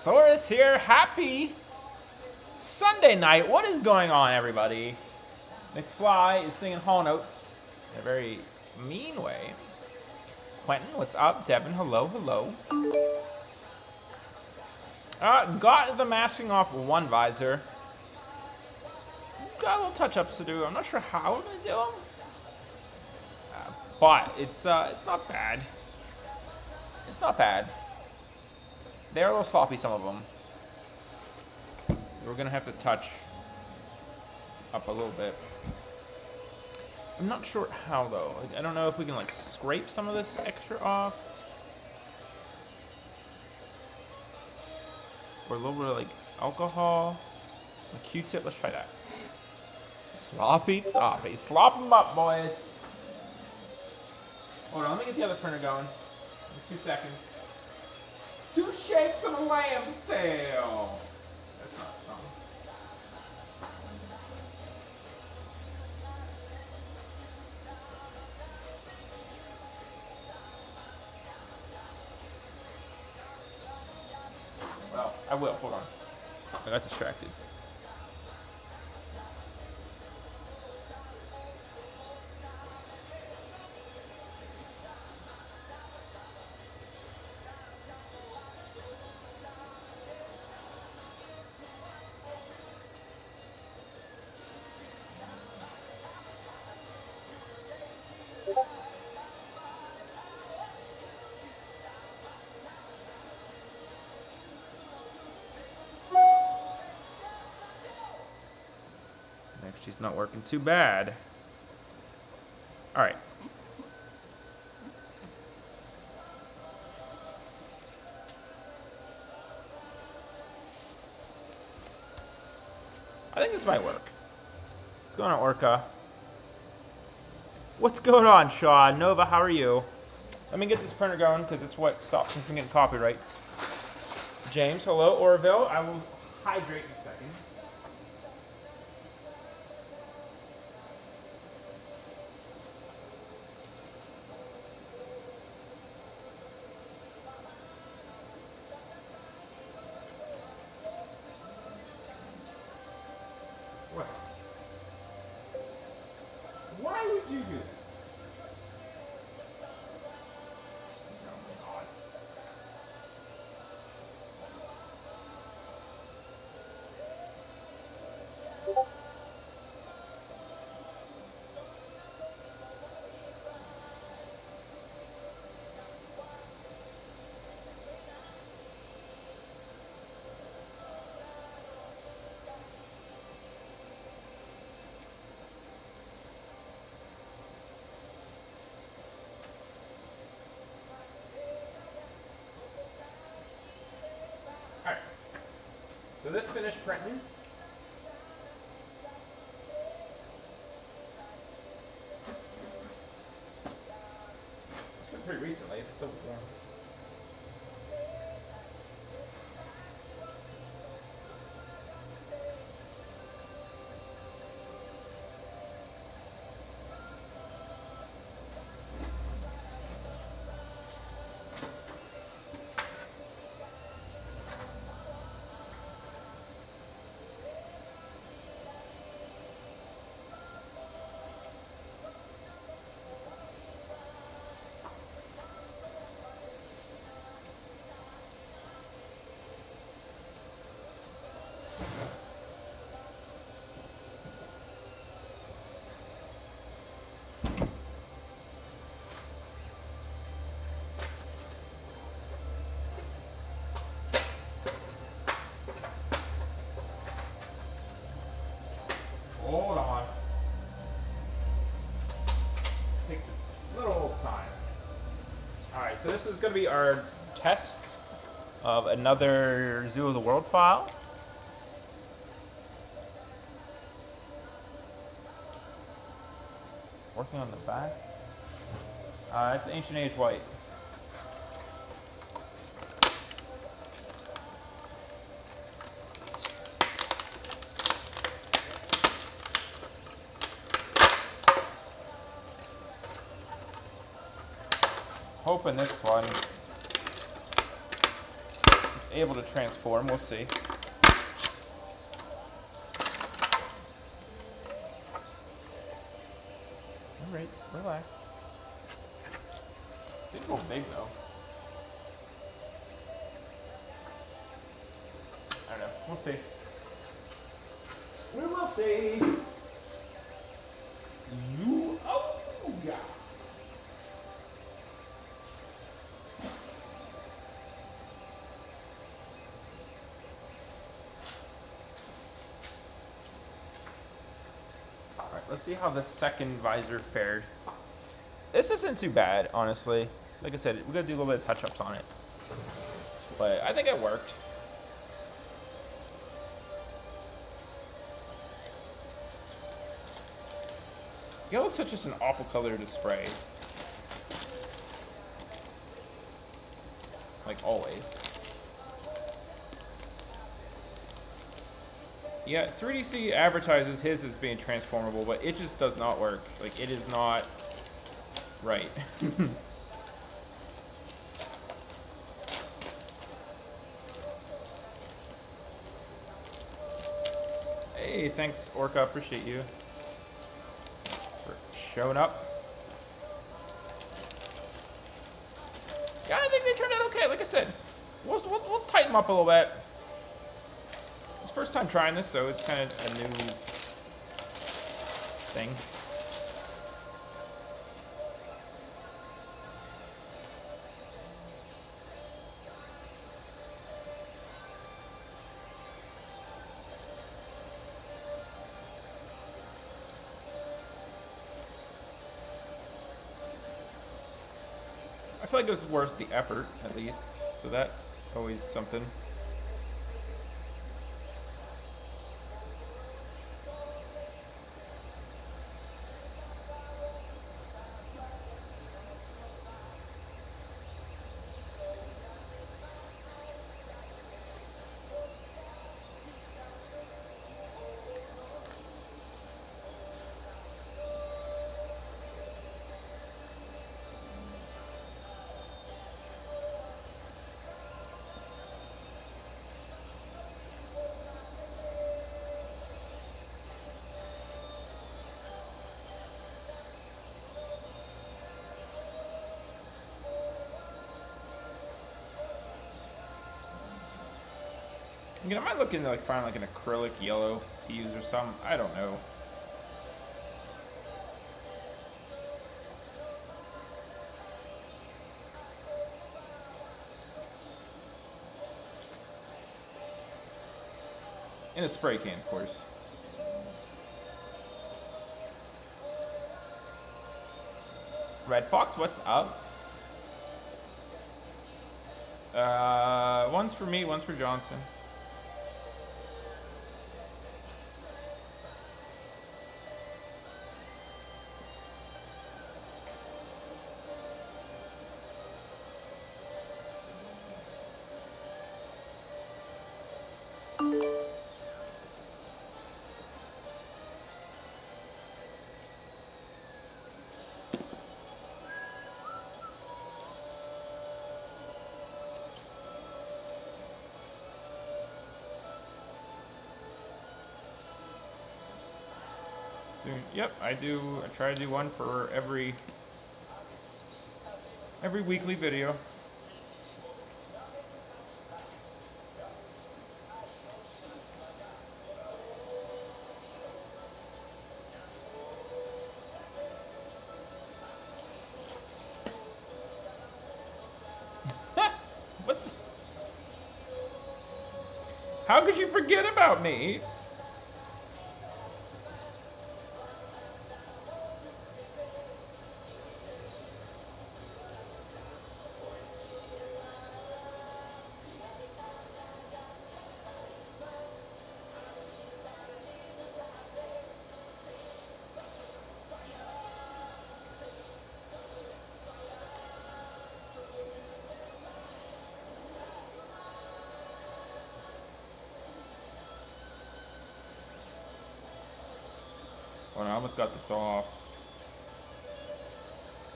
Saurus here. Happy Sunday night. What is going on, everybody? McFly is singing Hall Notes in a very mean way. Quentin, what's up? Devin, hello, hello. Got the masking off one visor. Got a little touch-ups to do. I'm not sure how we're gonna do them, but it's not bad. It's not bad. They're a little sloppy, some of them. We're gonna have to touch up a little bit. I'm not sure how though. I don't know if we can like scrape some of this extra off. Or a little bit of like alcohol. A Q-tip, let's try that. Sloppy toppy. Slop them up, boys. Hold on, let me get the other printer going. 2 seconds. 2 shakes of a lamb's tail. That's not fun. Well, I will. Hold on. I got distracted. She's not working too bad. All right. I think this might work. What's going on, Orca? What's going on, Sean? Nova, how are you? Let me get this printer going because it's what stops me from getting copyrights. James, hello. Orville, I will hydrate in a second. Why would you do that? So this finished printing. It's been pretty recently, it's still warm. Hold on. Takes its little time. Alright, so this is going to be our test of another Zoo of the World file. Working on the back. It's Ancient Age White. Hoping this one able to transform. We'll see. All right, relax. Didn't go big though. I don't know. We'll see. We will see. You. Oh, yeah. All right, let's see how the second visor fared. This isn't too bad, honestly. Like I said, we gotta do a little bit of touch-ups on it. But I think it worked. Yellow's such just an awful color to spray. Like always. Yeah, 3DC advertises his as being transformable, but it just does not work. Like, it is not right. Hey, thanks, Orca. Appreciate you for showing up. Yeah, I think they turned out okay. Like I said, we'll tighten them up a little bit. It's first time trying this, so it's kind of a new thing. I feel like it was worth the effort, at least. So that's always something. You know, I might look into like find like an acrylic yellow to use or something. I don't know. In a spray can, of course. Red Fox, what's up? One's for me, one's for Johnson. Yep, I do. I try to do one for every weekly video. What's? How could you forget about me? Oh, no, I almost got this off.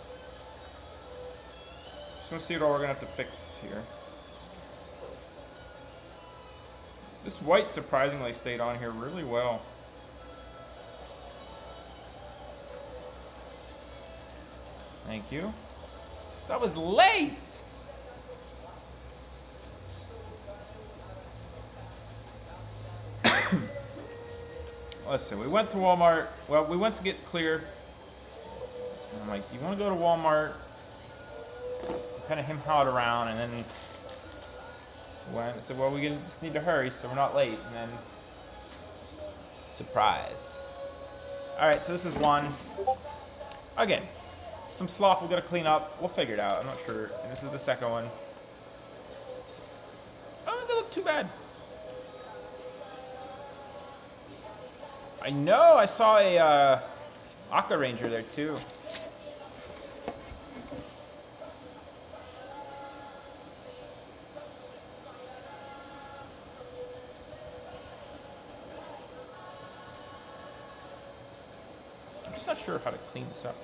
Just want to see what all we're going to have to fix here. This white surprisingly stayed on here really well. Thank you. So I was late! Listen, we went to Walmart. Well, we went to get clear. And I'm like, do you want to go to Walmart? Kind of him-hawed around, and then went and said, well, we just need to hurry so we're not late. And then, surprise. All right, so this is one. Again, some slop we got to clean up. We'll figure it out. I'm not sure. And this is the second one. I don't think they look too bad. I know, I saw a Aqua Ranger there too. I'm just not sure how to clean this up.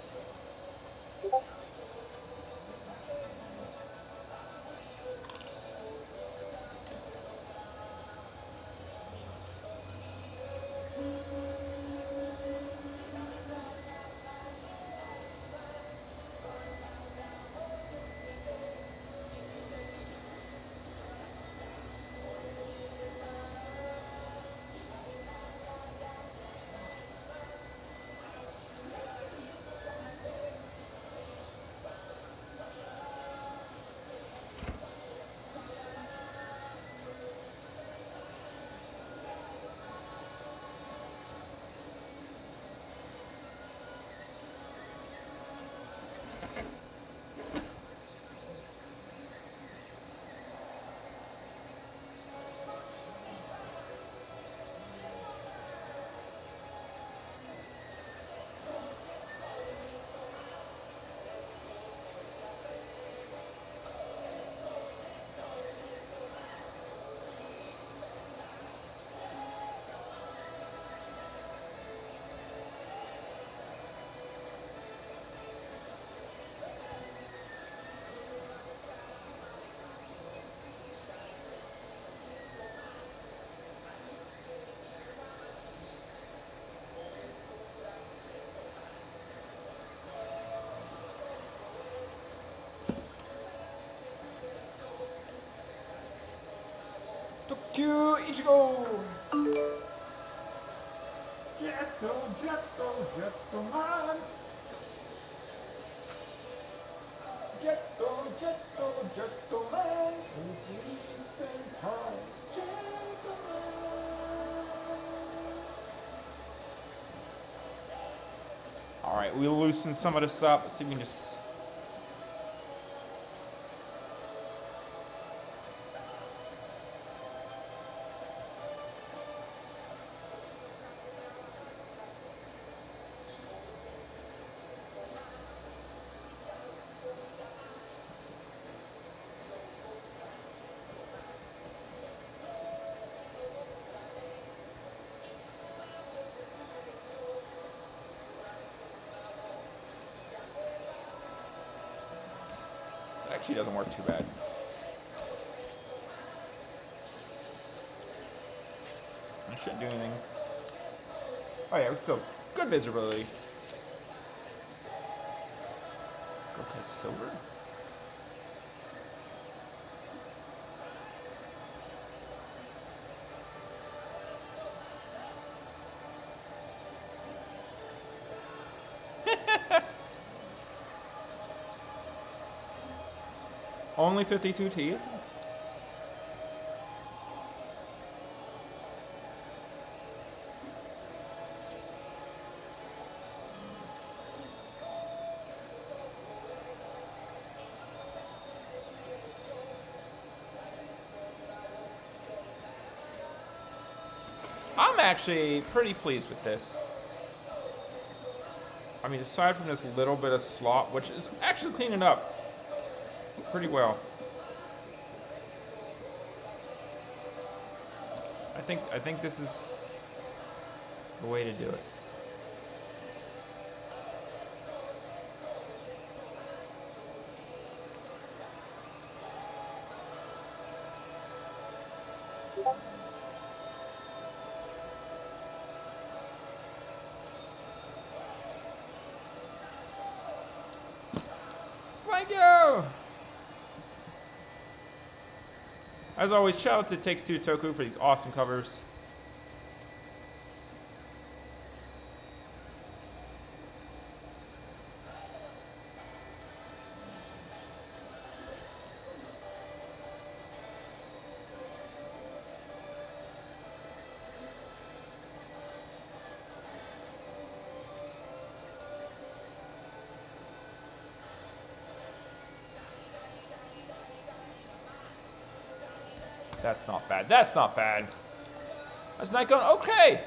Tokyo Ichigo! Jetto man! Jetto man! Alright, we'll loosen some of this up. Let's see if we can just... Actually doesn't work too bad. I shouldn't do anything. Oh yeah, we're still good visibility. Okay, silver. Only 52 teeth? I'm actually pretty pleased with this. I mean, aside from this little bit of slop, which is actually cleaning up pretty well. I think this is the way to do it. Thank you. As always, shout out to Takes Two Toku for these awesome covers. That's not bad. That's not bad. That's not going okay.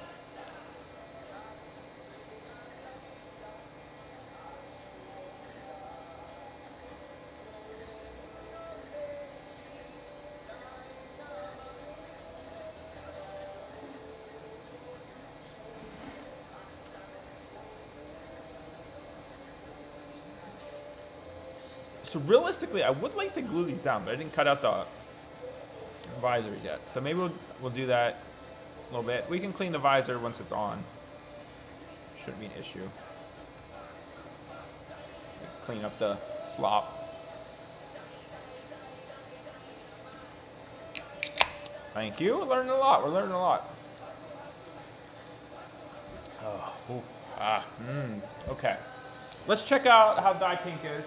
So realistically, I would like to glue these down, but I didn't cut out the visor yet. So maybe we'll do that a little bit. We can clean the visor once it's on. Shouldn't be an issue. Clean up the slop. Thank you. We're learning a lot. We're learning a lot. Oh, ooh, okay. Let's check out how dye pink is.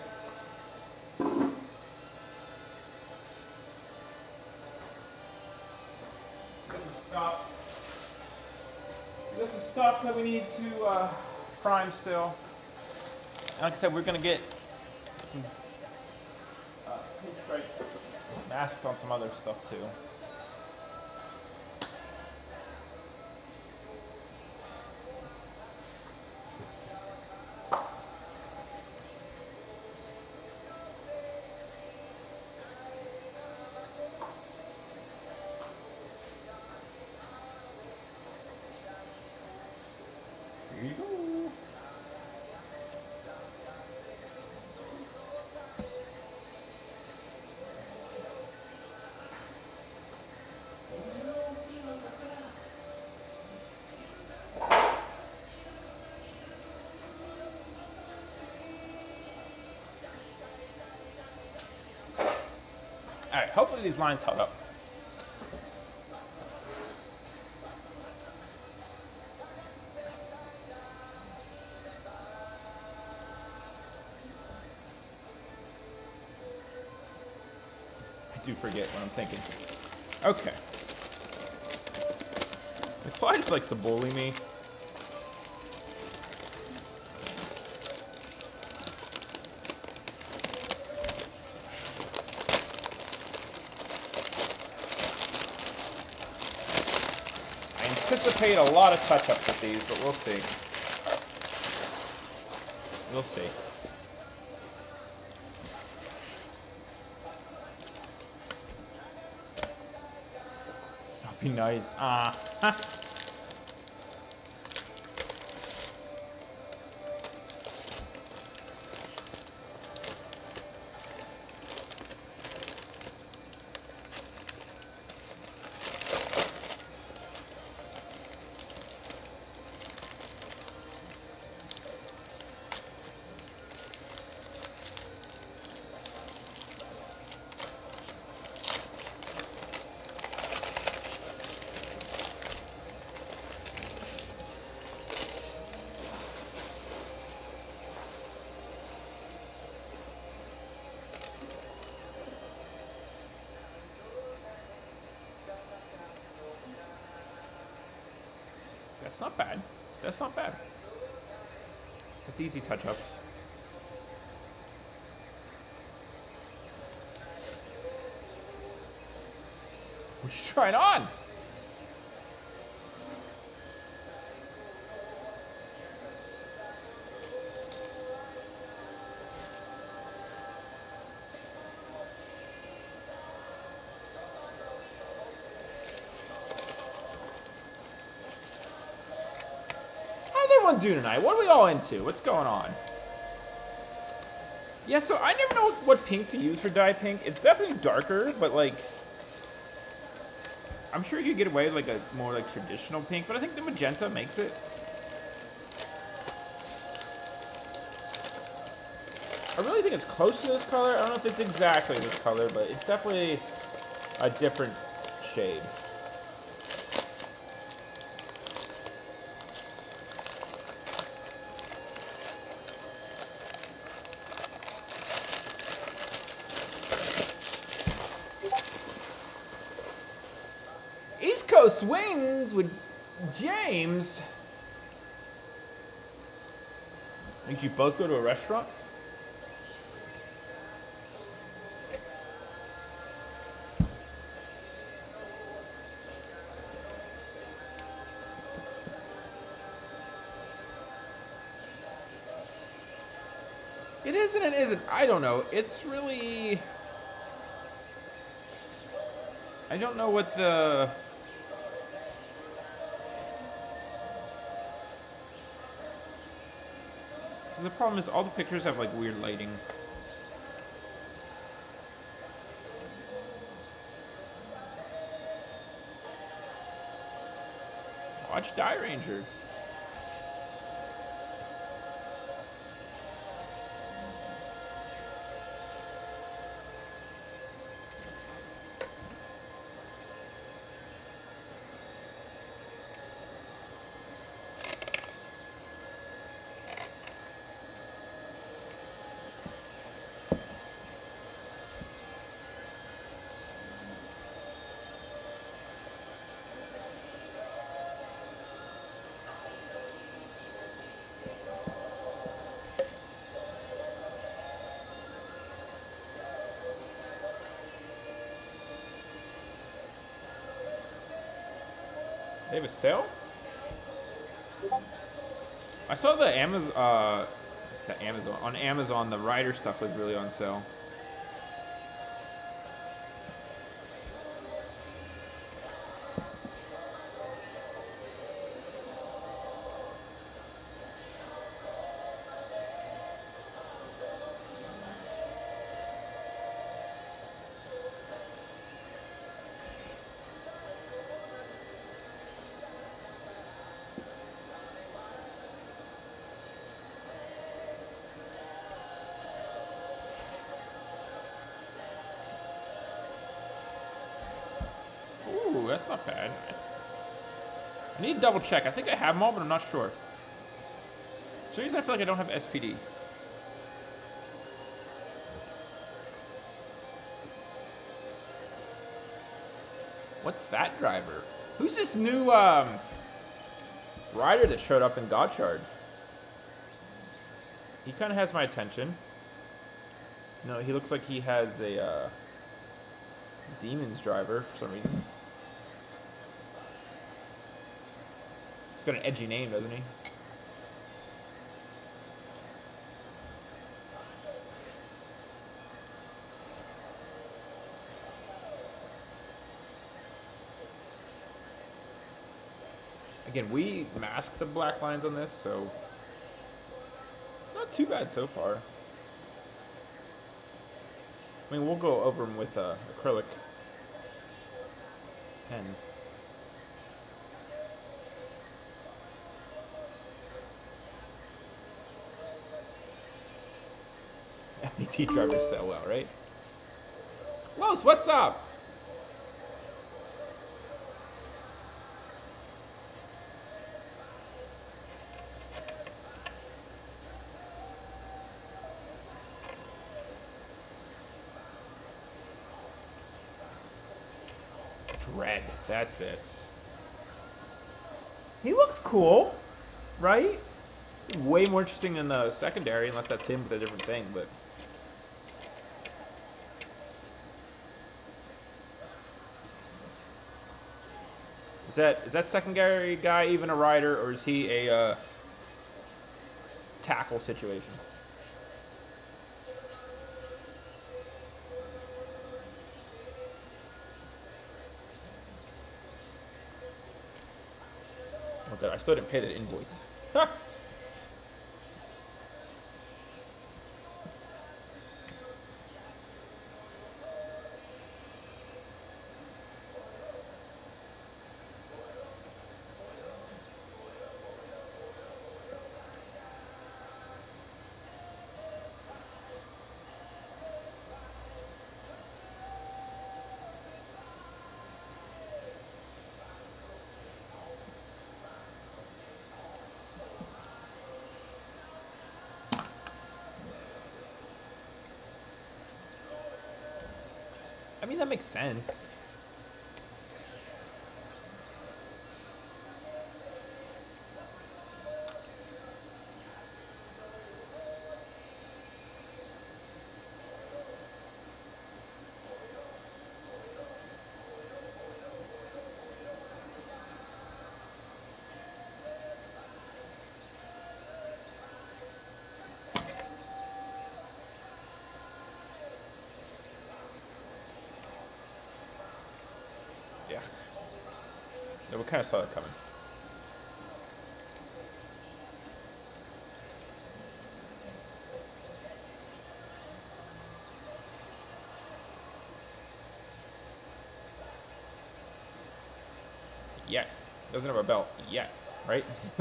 There's some stuff that we need to prime still. And like I said, we're going to get some pinstripe masked on some other stuff too. Here you go. All right, hopefully these lines held up. I do forget what I'm thinking. Okay. McFly just likes to bully me. I anticipate a lot of touch-ups with these, but we'll see. We'll see. That'd be nice. That's not bad. That's not bad. That's easy touch-ups. What you trying on? Do tonight? What are we all into? What's going on? Yeah, so I never know what pink to use for dye pink. It's definitely darker, but like I'm sure you could get away with like a more like traditional pink, but I think the magenta makes it. I really think it's close to this color. I don't know if it's exactly this color, but it's definitely a different shade. East Coast Wings with James. I think you both go to a restaurant? It is and it isn't. I don't know. It's really... I don't know what the... The problem is all the pictures have like weird lighting. Watch Die Ranger. They have a sale? I saw the Amazon, on Amazon, the Rider stuff was really on sale. Ooh, that's not bad. I need to double check. I think I have them all, but I'm not sure. For some reason I feel like I don't have SPD. What's that driver? Who's this new rider that showed up in Godchard? He kind of has my attention. No, he looks like he has a Demons driver for some reason. He's got an edgy name, doesn't he? Again, we masked the black lines on this, so not too bad so far. I mean, we'll go over them with acrylic pen. MET drivers sell well, right? Los, what's up? Dread, that's it. He looks cool, right? Way more interesting than the secondary, unless that's him with a different thing, but... Is that secondary guy even a rider, or is he a tackle situation? Oh god, I still didn't pay that invoice. mean, that makes sense. Yeah. Yeah, we kind of saw that coming. Yet. Doesn't have a belt yet, right?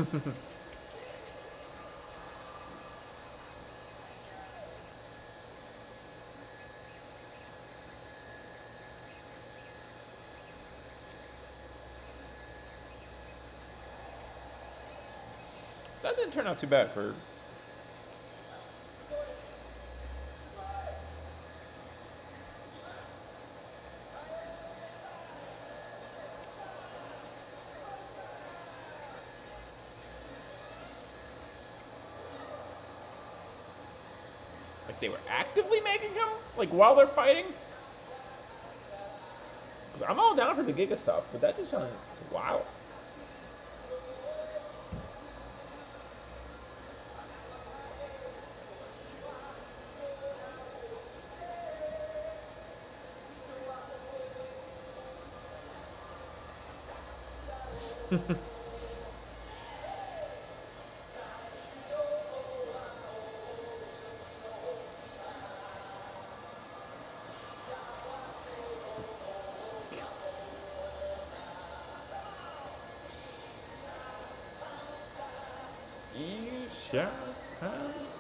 That didn't turn out too bad for... Like, they were actively making him? Like, while they're fighting? 'Cause I'm all down for the Giga stuff, but that just sounds wild. You shall pass.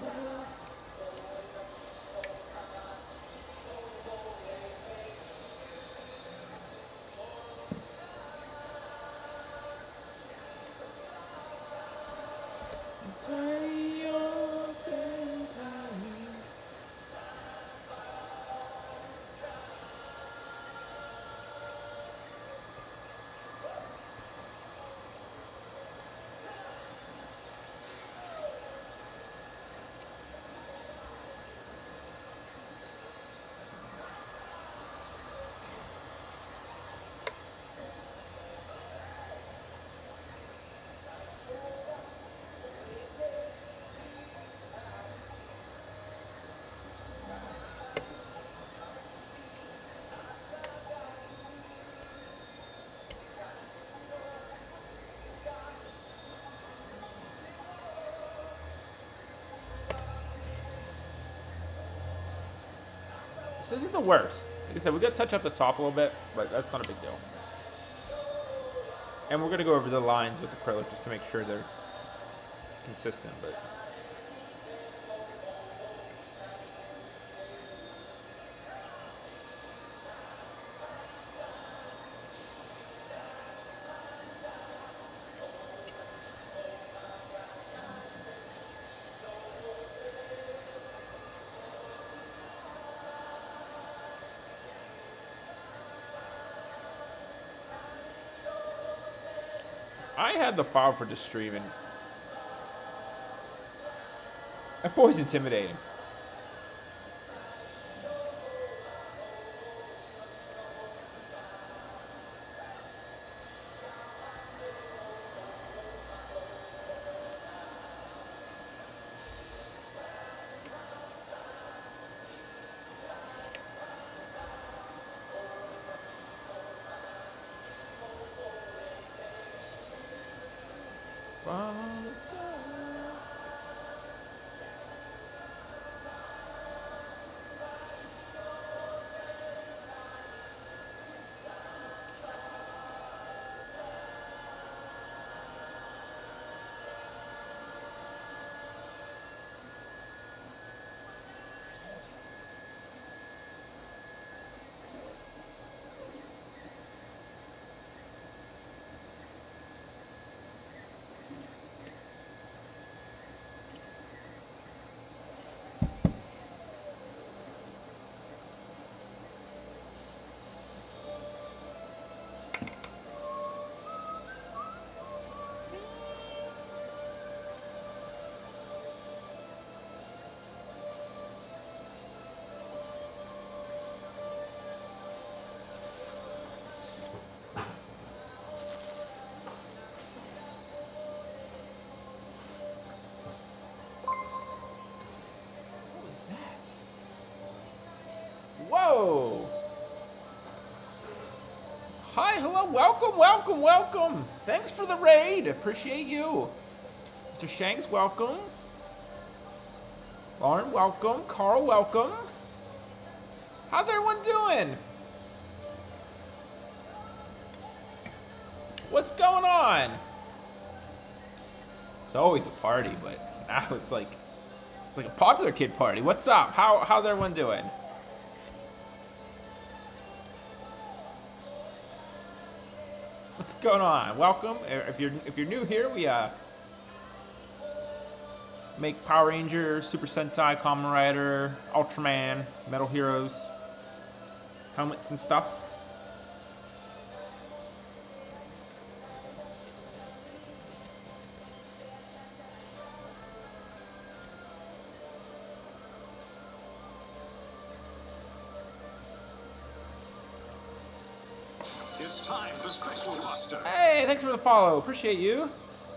This isn't the worst. Like I said, we got to touch up the top a little bit, but that's not a big deal. And we're going to go over the lines with acrylic just to make sure they're consistent, but... I had the file for this stream, and that boy's intimidating. Caleb, welcome, welcome, welcome. Thanks for the raid. Appreciate you. Mr. Shanks, welcome. Lauren, welcome. Carl, welcome. How's everyone doing? What's going on? It's always a party, but now it's like a popular kid party. What's up? How's everyone doing? What's going on? Welcome. If you're new here, we make Power Ranger, Super Sentai, Kamen Rider, Ultraman, Metal Heroes, helmets and stuff. It's time for Special Buster. Hey, thanks for the follow. Appreciate you.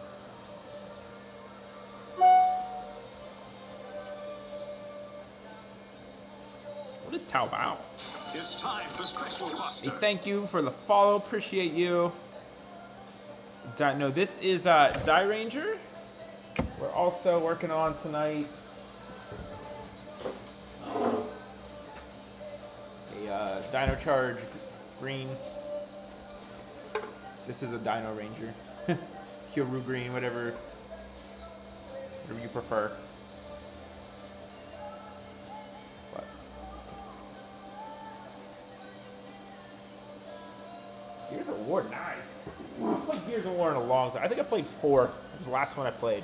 What is Taobao? It's time for Special Buster. Hey, thank you for the follow. Appreciate you. No, this is Die Ranger. We're also working on tonight a Dino Charge Green. This is a Dino Ranger. Kyoru Green, whatever you prefer. But Gears of War, nice. I played Gears of War in a long time. I think I played 4. It was the last one I played.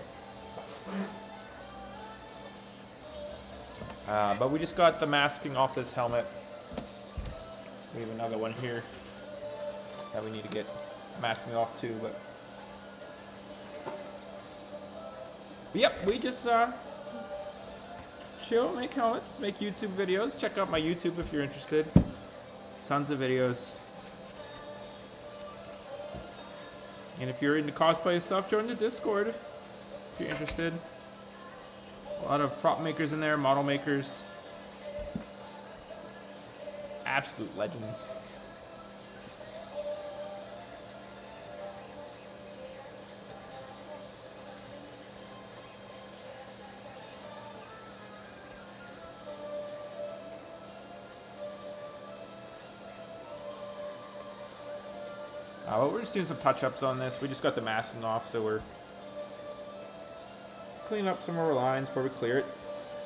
But we just got the masking off this helmet. We have another one here that we need to get masking off too, but yep, we just chill, make helmets, make YouTube videos. Check out my YouTube if you're interested. Tons of videos. And if you're into cosplay stuff, join the Discord if you're interested. A lot of prop makers in there, model makers. Absolute legends. But we're just doing some touch-ups on this. We just got the masking off, so we're cleaning up some of our lines before we clear it.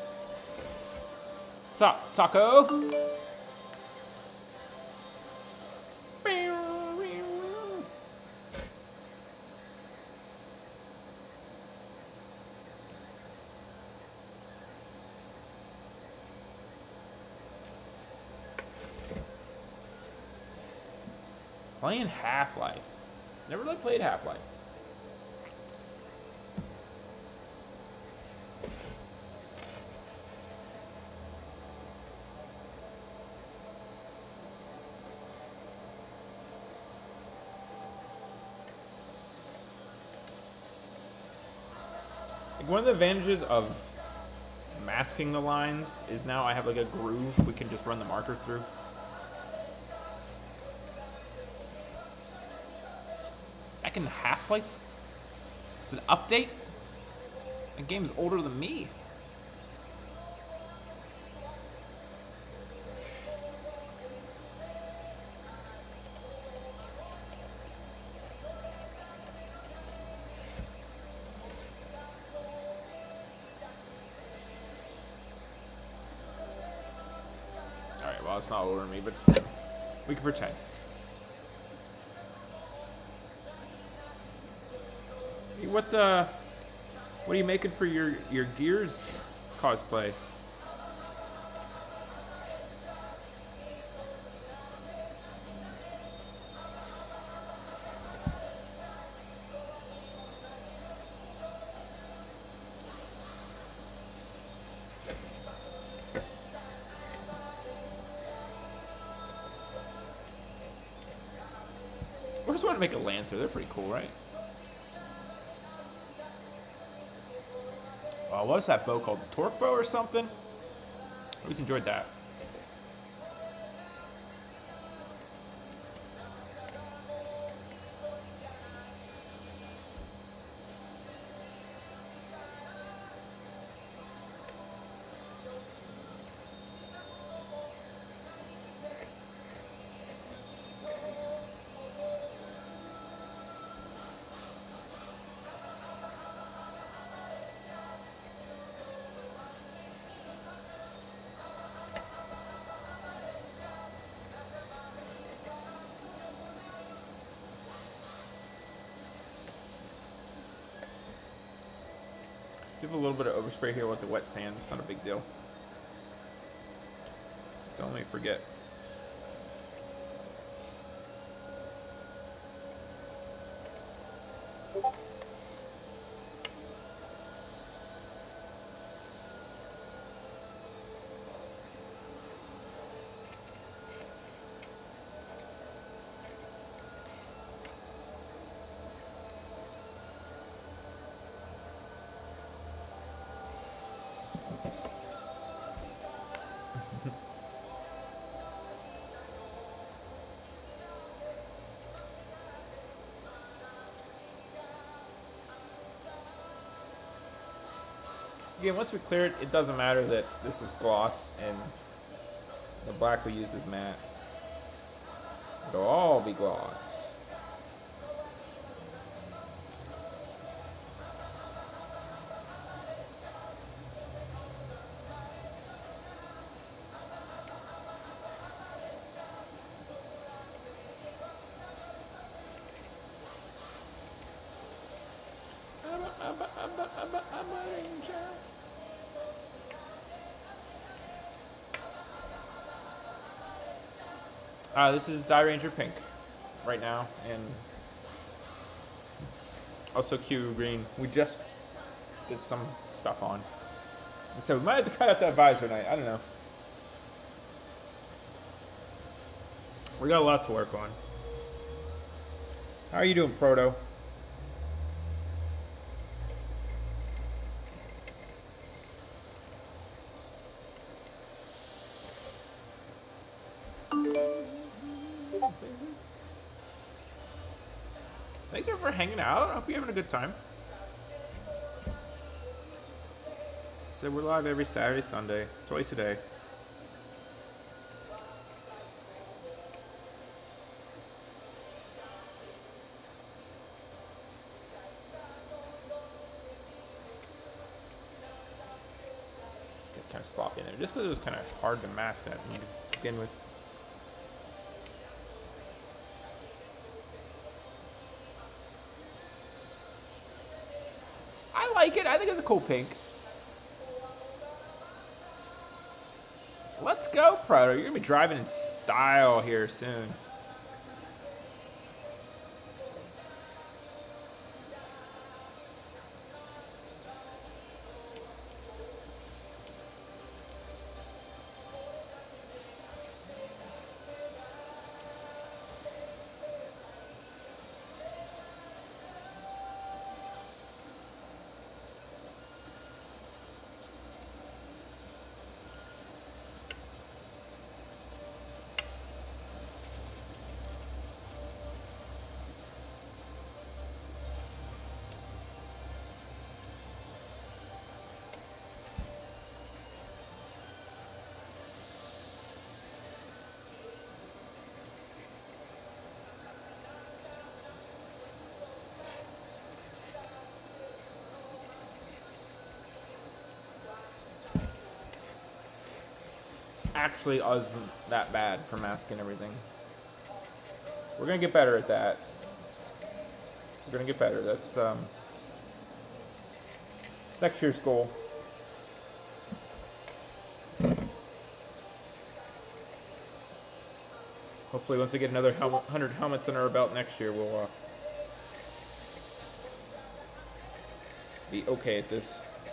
What's up, Taco? Playing Half-Life. Never really played Half-Life. Like one of the advantages of masking the lines is now I have like a groove we can just run the marker through. Back in Half-Life? It's an update? The game's older than me. Alright, well, it's not older than me, but still, we can pretend. What are you making for your Gears cosplay? I just want to make a Lancer. They're pretty cool, right? What was that bow called? The Torque Bow or something? I always enjoyed that. Give a little bit of overspray here with the wet sand. It's not a big deal. Just don't let me forget. Again, once we clear it, it doesn't matter that this is gloss and the black we use is matte. It'll all be gloss. This is Dye Ranger Pink right now, and also Q Green. We just did some stuff on. So we might have to cut out that visor tonight. I don't know. We got a lot to work on. How are you doing, Proto? Thanks everyone for hanging out. I hope you're having a good time. So we're live every Saturday, Sunday, twice a day. Just get kind of sloppy in there, just because it was kind of hard to mask that to begin with. I like it. I think it's a cool pink. Let's go, Proto. You're going to be driving in style here soon. This actually isn't that bad for masking everything. We're gonna get better at that. We're gonna get better. That's it's next year's goal. Hopefully, once we get another 100 helmets in our belt next year, we'll be okay at this.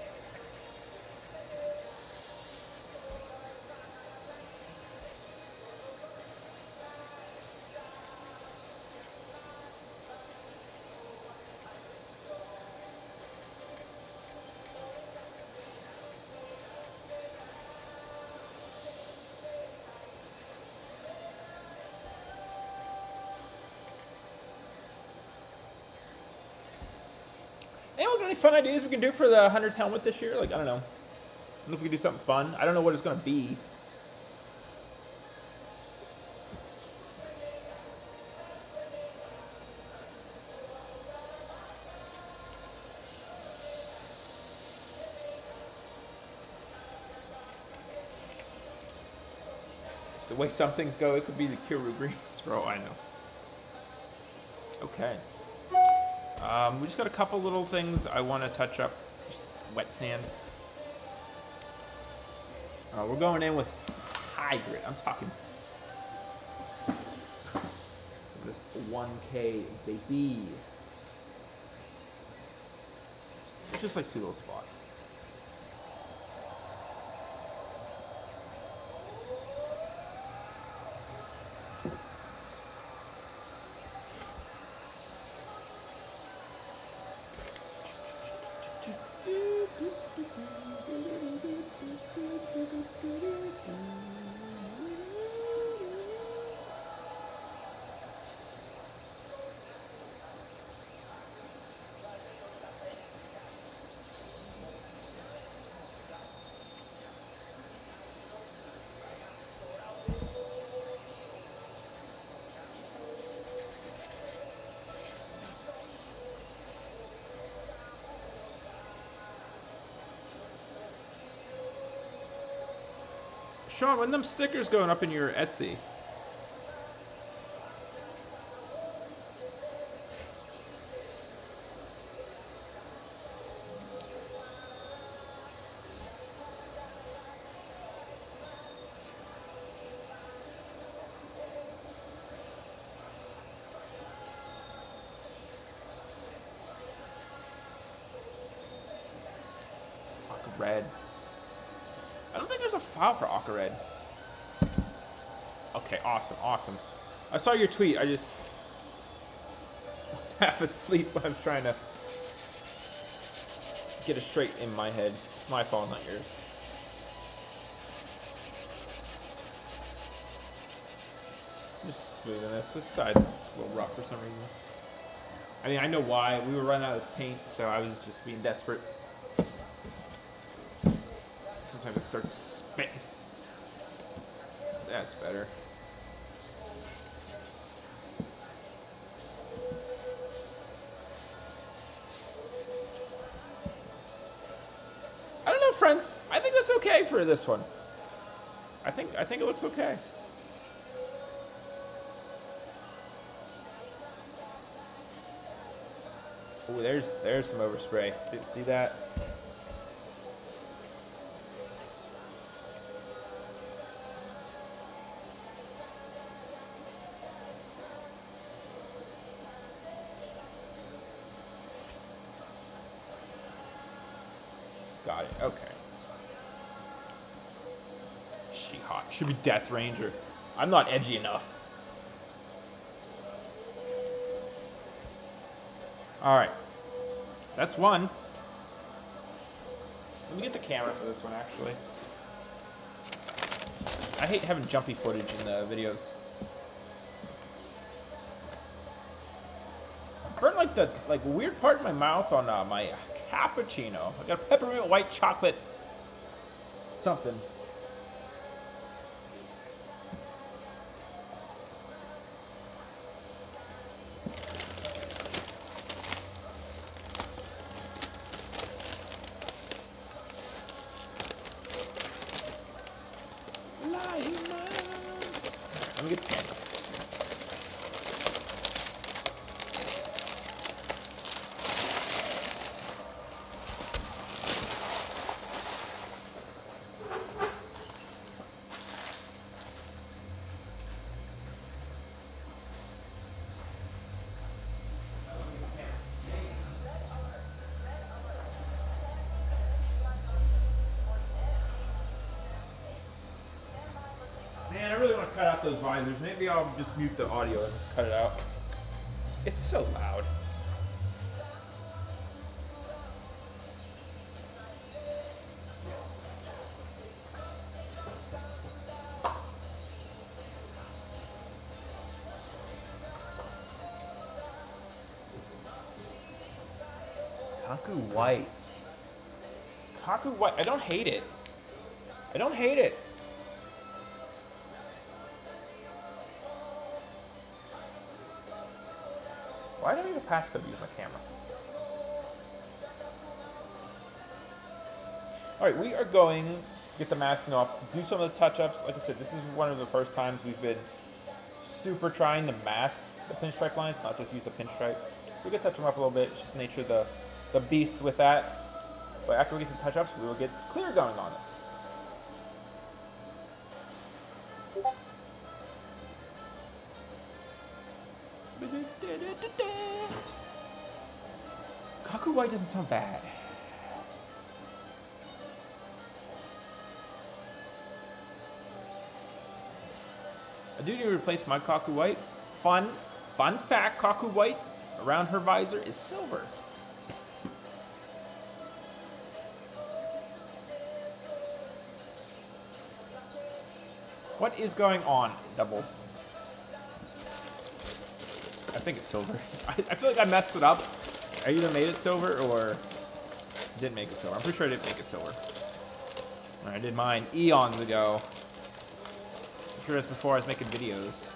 Anyone got any fun ideas we can do for the 100th helmet this year? Like, I don't know. I don't know if we can do something fun. I don't know what it's going to be. The way some things go, it could be the Kyoru Greens for all I know. Okay. We just got a couple little things I want to touch up. Just wet sand. We're going in with high grit. I'm talking this 1K baby. It's just like 2 little spots. Sean, when them stickers going up in your Etsy? Fuck, red. I don't think there's a file for Aqua Red. Okay, awesome, awesome. I saw your tweet. I just was half asleep when I was trying to get it straight in my head. It's my fault, not yours. Just smoothing this. This side's a little rough for some reason. I mean, I know why. We were running out of paint, so I was just being desperate. Sometimes it starts spitting. That's better. I don't know, friends. I think that's okay for this one. I think it looks okay. Oh, there's some overspray. Didn't see that. Got it. Okay. She hot. Should be Death Ranger. I'm not edgy enough. Alright. That's one. Let me get the camera for this one, actually. I hate having jumpy footage in the videos. I burnt like the weird part in my mouth on my cappuccino. I got a peppermint white chocolate something. Let me get the camera. Man, I really want to cut out those visors. Maybe I'll just mute the audio and cut it out. It's so loud. Kaku Whites. Kaku White. I don't hate it. I don't hate it. Why do I need a passcode to use my camera? Alright, we are going to get the masking off, do some of the touch-ups. Like I said, this is one of the first times we've been super trying to mask the pinstripe lines, not just use the pinstripe. We could touch them up a little bit. It's just the nature of the beast with that. But after we get the touch-ups, we will get clear going on this. Kaku White doesn't sound bad. I do need to replace my Kaku White. Fun fact, Kaku White around her visor is silver. What is going on, Double? I think it's silver. I feel like I messed it up. I either made it silver or didn't make it silver. I'm pretty sure I didn't make it silver. I did mine eons ago. I'm sure it's before I was making videos.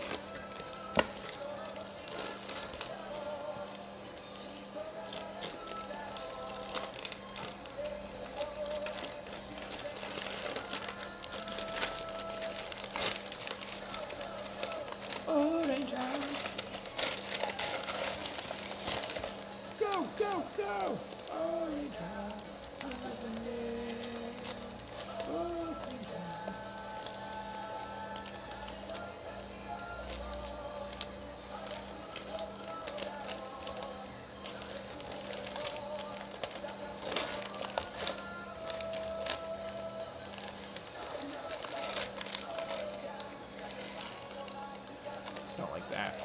Go! Orange house. Don't like that.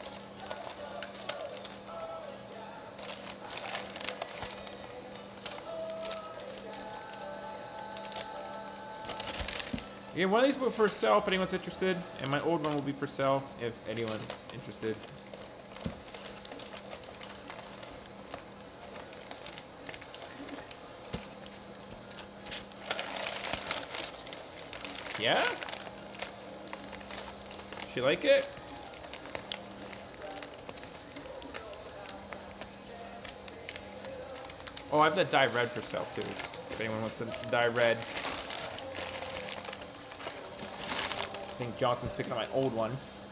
Yeah, one of these will be for sale if anyone's interested, and my old one will be for sale if anyone's interested. Yeah? She like it? Oh, I have that dye red for sale too. If anyone wants a dye red. I think Johnson's picking up my old one.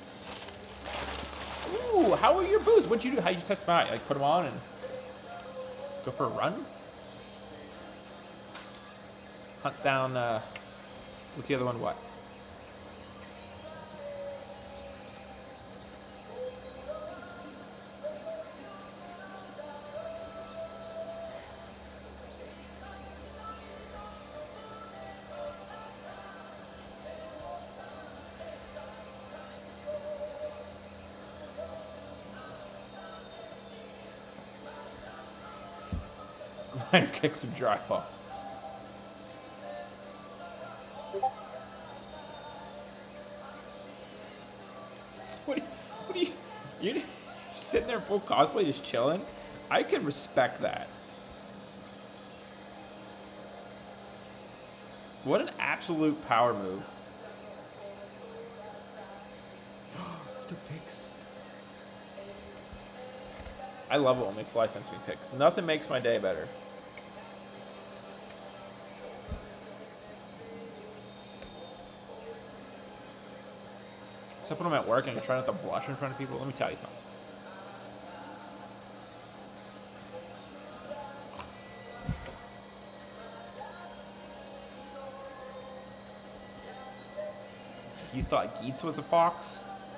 Ooh, how are your boots? What'd you do? How'd you test them out? Like put them on and go for a run? Hunt down, what's the other one? What? Kick some drywall. What are you? You're sitting there full cosplay, just chilling. I can respect that. What an absolute power move. The pics. I love it when McFly sends me pics. Nothing makes my day better. Except when I'm at work and I try not to blush in front of people. Let me tell you something. You thought Geets was a fox?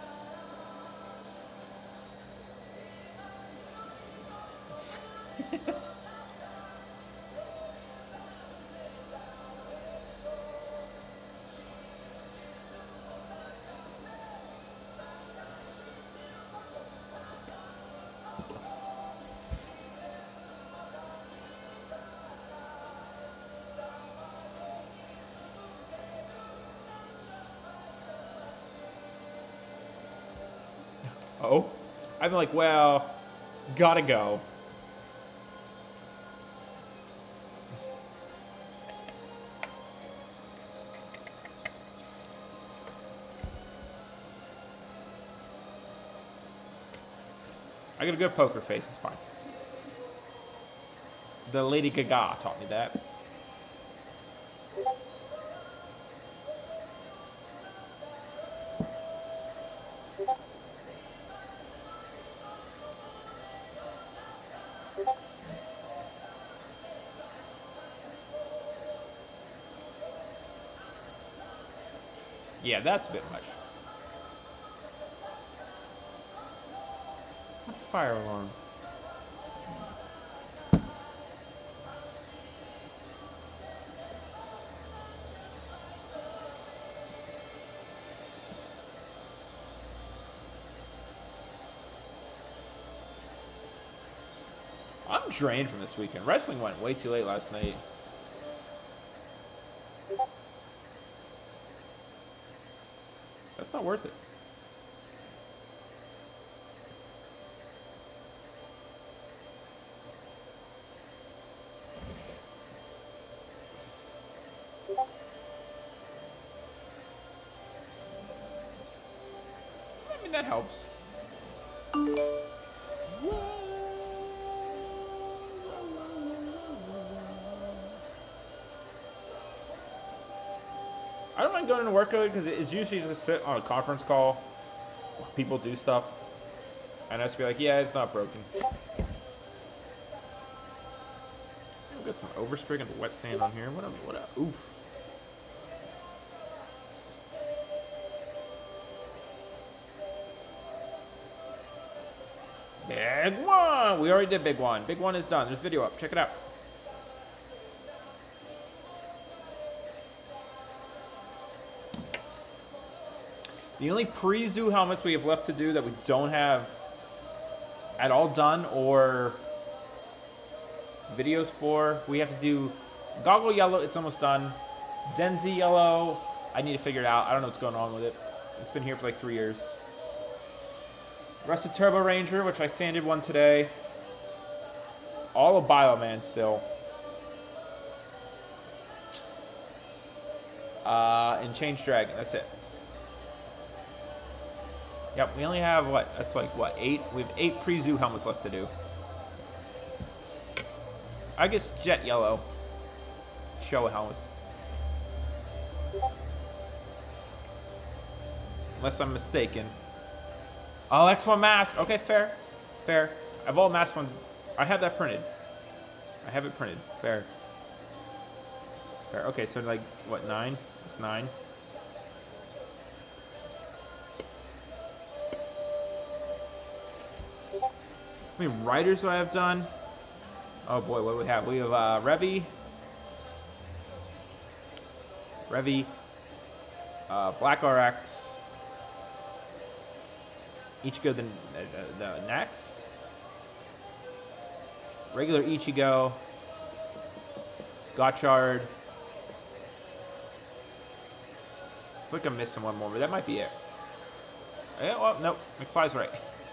Oh, I'm like, well, gotta go. I got a good poker face, it's fine. The Lady Gaga taught me that. Yeah, that's a bit much. What fire alarm? I'm drained from this weekend. Wrestling went way too late last night. That's not worth it. I mean, that helps. I don't mind going into work early because it's usually just sit on a conference call while people do stuff. And I just be like, yeah, it's not broken. We've got some overspray and wet sand on here. What a oof. Big one! We already did big one. Big one is done. There's video up. Check it out. The only pre-zoo helmets we have left to do that we don't have at all done or videos for, we have to do Goggle Yellow, it's almost done. Denzi Yellow, I need to figure it out. I don't know what's going on with it. It's been here for like 3 years. Rusted Turbo Ranger, which I sanded one today. All of Bioman still. And Change Dragon, that's it. Yep, we only have, what, that's like, what, 8? We have 8 pre-zoo helmets left to do. I guess Jet Yellow. Showa helmets. Unless I'm mistaken. Oh, X1 mask. Okay, fair. Fair. I have all mask one. I have that printed. I have it printed. Fair. Fair. Okay, so like, what, 9? It's 9. How many riders do I have done? Oh boy, what do we have? We have Revy, Black RX, Ichigo the next, regular Ichigo, Gotchard. I feel like I'm missing one more, but that might be it. Yeah, well, nope, McFly's right.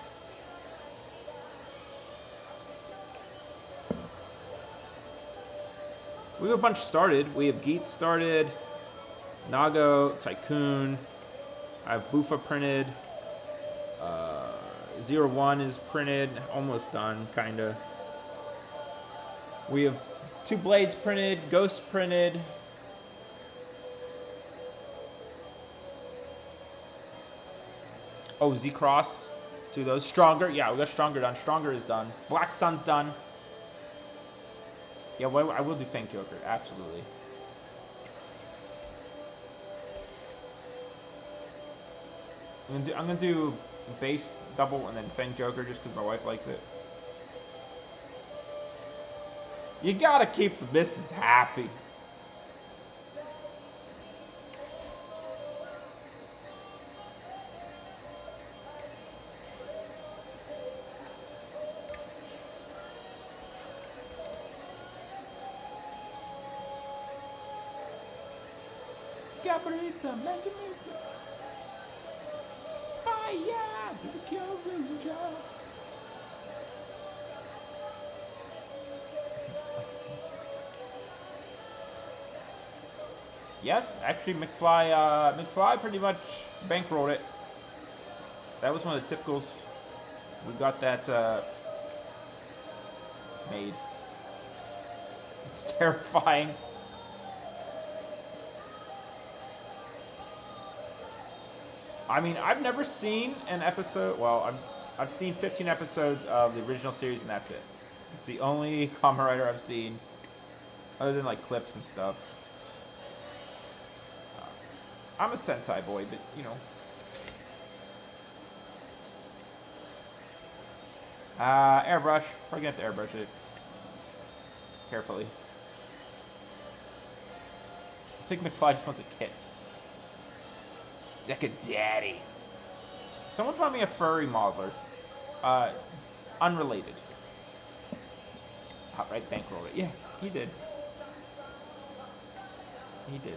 We have a bunch started. We have Geet started, Nago, Tycoon. I have Bufa printed. 01 is printed, almost done, kinda. We have 2 Blades printed, Ghost printed. Oh, Z-Cross, 2 of those. Stronger, yeah, we got Stronger done. Stronger is done. Black Sun's done. Yeah, well, I will do Fang Joker, absolutely. I'm gonna do base double and then Fang Joker just because my wife likes it. You gotta keep the missus happy. Caparita, Benjamin, fire to the kill ranger. Yes, actually, McFly pretty much bankrolled it. That was one of the typicals. We got that made. It's terrifying. I mean, I've never seen an episode. Well, I've seen 15 episodes of the original series, and that's it. It's the only Kamen Rider I've seen, other than like clips and stuff. I'm a Sentai boy, but you know. Airbrush. Probably gonna have to airbrush it. Carefully. I think McFly just wants a kit. Deca Daddy. Someone found me a furry modeler. Unrelated. Outright bankrolled it. Yeah, he did. He did.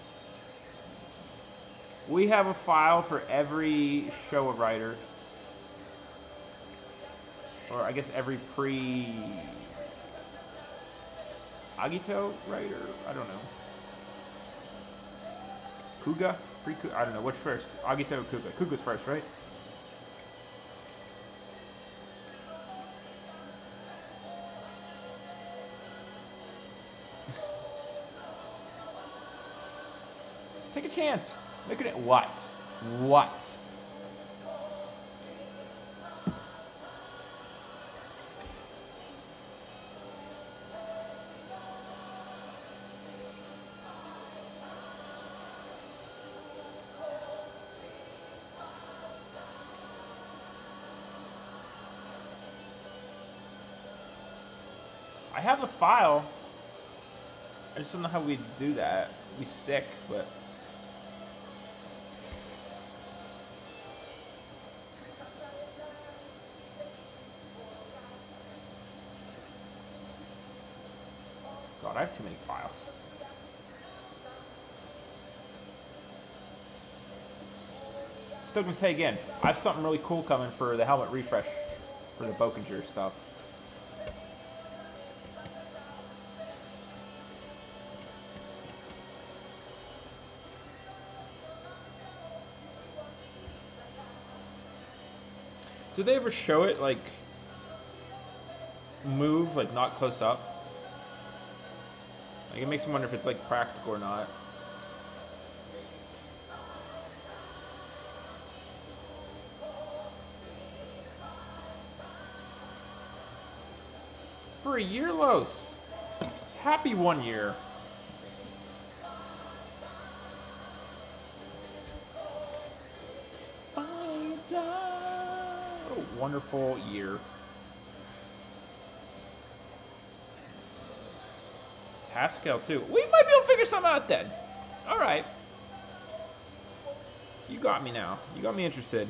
We have a file for every Showa writer. Or I guess every Agito writer? I don't know. Kuga? Pre-Kuga? I don't know. Which first? Agito or Kuga? Kuga's first, right? Take a chance. Look at it. What? What? I have the file. I just don't know how we do that. We sick, but. God, I have too many files. Still gonna say again, I have something really cool coming for the helmet refresh for the Bokinger stuff. Do they ever show it, like, move, like, not close up? Like, it makes me wonder if it's, like, practical or not. For a year, Los. Happy 1 year. What a wonderful year. It's half scale too. We might be able to figure something out then. All right. You got me now. You got me interested.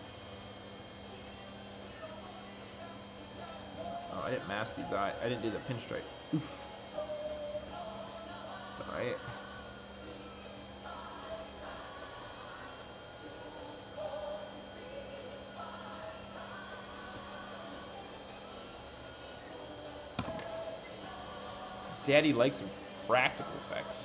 Oh, I didn't mask these eyes. I didn't do the pinstripe. Oof. It's all right. Daddy likes some practical effects.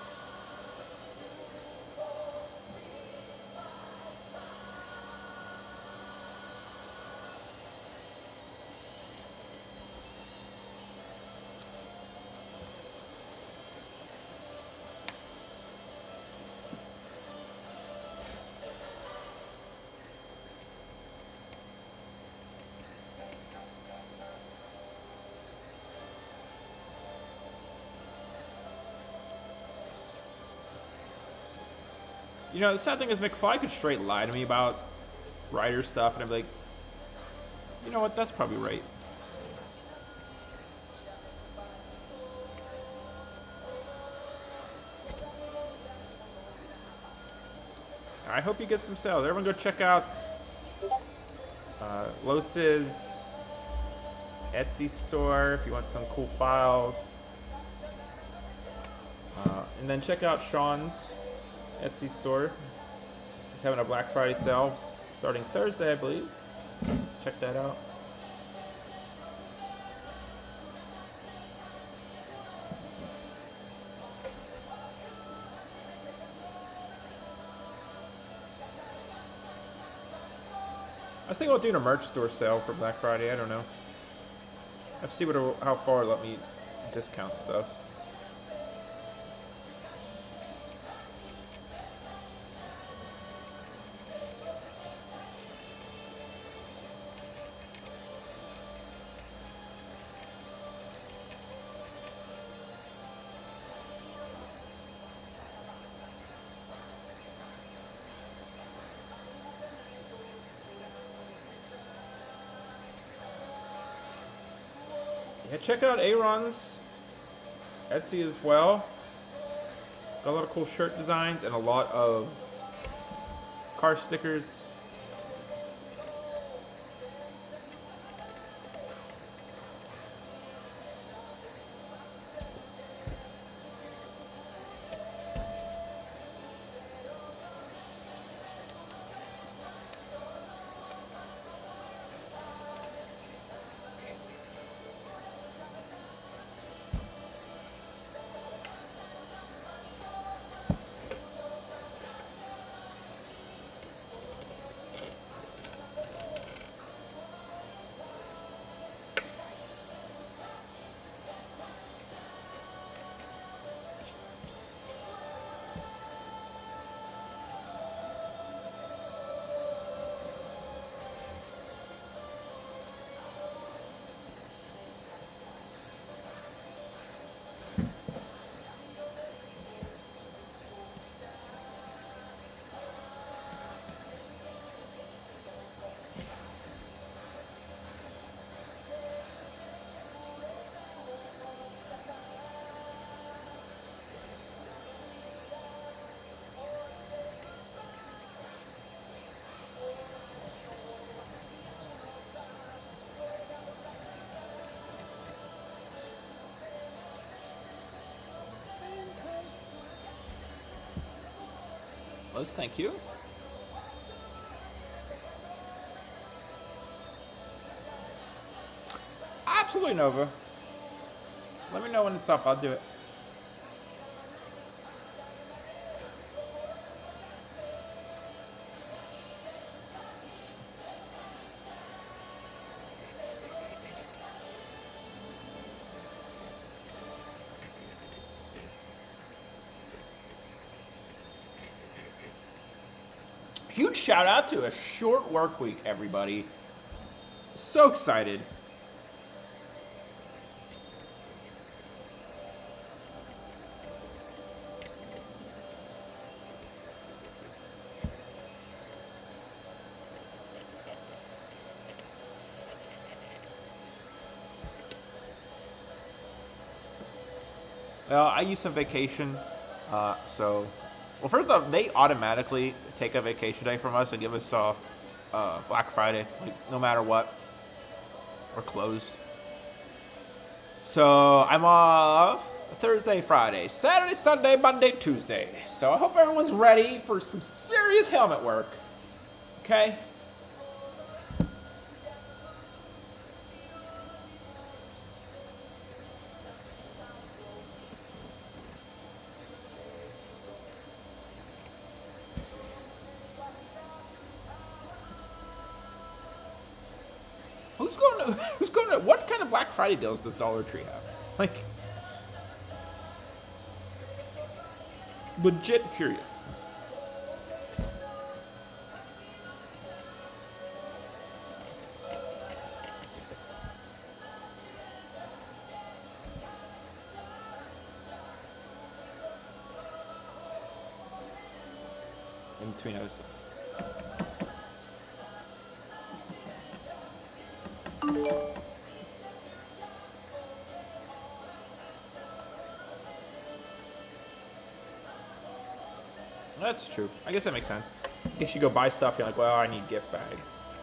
You know, the sad thing is McFly could straight lie to me about writer stuff, and I'd be like, you know what, that's probably right. I hope you get some sales. Everyone go check out Los's Etsy store if you want some cool files. And then check out Sean's Etsy store. He's having a Black Friday sale starting Thursday, I believe. Check that out. I was thinking about doing a merch store sale for Black Friday. I don't know. I have to see how far it'll let me discount stuff. check out Aaron's Etsy as well. Got a lot of cool shirt designs and a lot of car stickers. Liz, thank you. Absolutely, Nova. Let me know when it's up. I'll do it. Huge shout out to a short work week, everybody. So excited. Well, I use some vacation, so... Well, first off, they automatically take a vacation day from us and give us off Black Friday, like no matter what. We're closed. So I'm off Thursday, Friday, Saturday, Sunday, Monday, Tuesday. So I hope everyone's ready for some serious helmet work. Okay? Who's going to, what kind of Black Friday deals does Dollar Tree have? Like, legit curious. In between other stuff. That's true. I guess that makes sense. In case you go buy stuff, you're like, well, I need gift bags.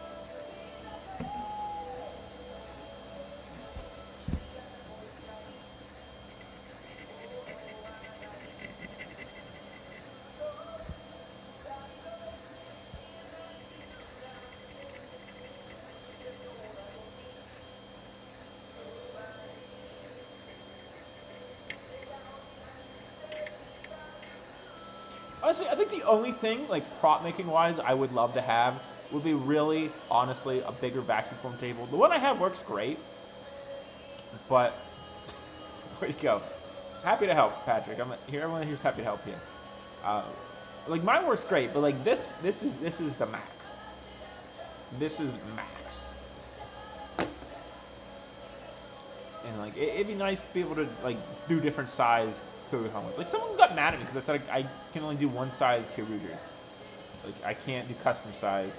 Honestly, I think the only thing, like, prop making wise, I would love to have would be really, honestly, a bigger vacuum form table. The one I have works great, but where'd you go? Happy to help, Patrick. I'm here. Everyone here's happy to help you. Like, mine works great, but like this is the max. This is max. And like, it'd be nice to be able to like do different size Kyoryuger helmets. Like, someone got mad at me because I said I can only do one size Kyorygers. Like, I can't do custom size.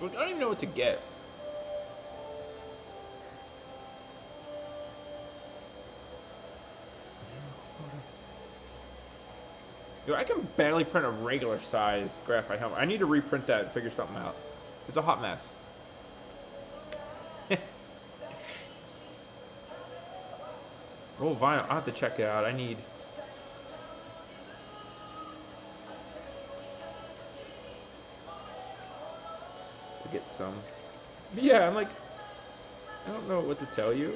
Look, I don't even know what to get. Yo, I can barely print a regular size graphite helmet. I need to reprint that and figure something out. It's a hot mess. Oh, vinyl. I'll have to check it out. I need... to get some. But yeah, I'm like... I don't know what to tell you.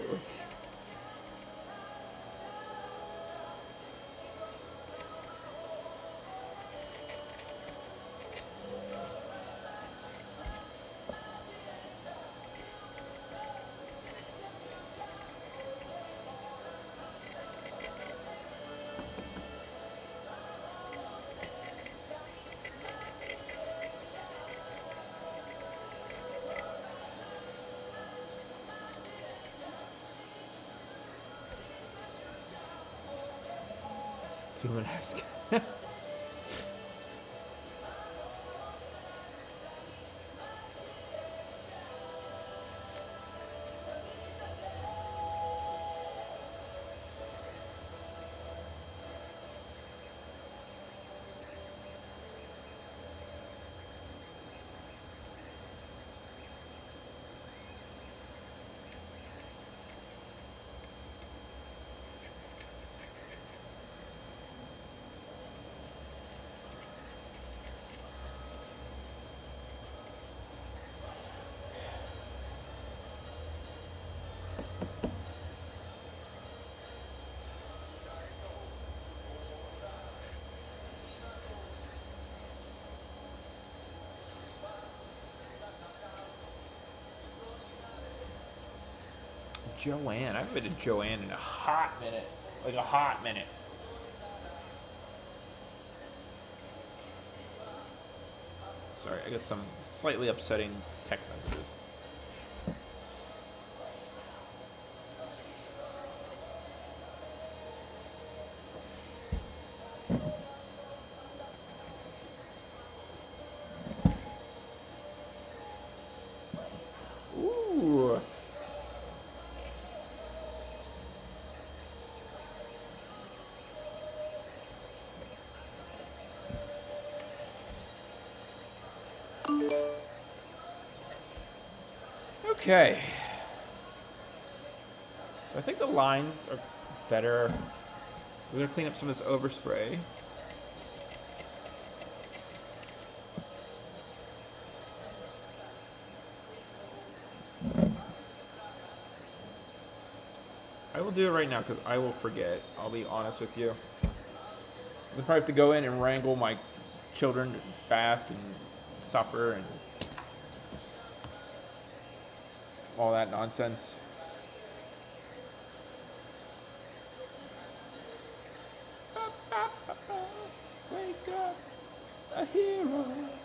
Tumanesque. Joanne. I haven't been to Joanne in a hot minute. Like a hot minute. Sorry, I got some slightly upsetting text messages. Ooh. Okay. So I think the lines are better. We're gonna clean up some of this overspray. I will do it right now because I will forget. I'll be honest with you. I'll probably have to go in and wrangle my children bath and supper and all that nonsense. Wake up, a hero.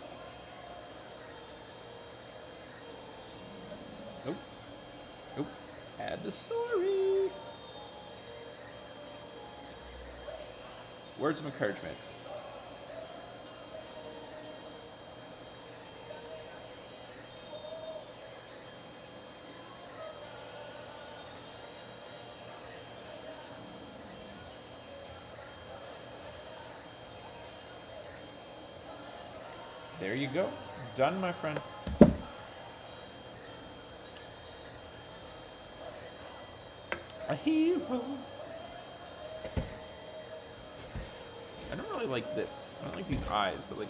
Nope. Nope. Add the story. Words of encouragement. There you go. Done, my friend. A hero. I don't really like this. I don't like these eyes, but like...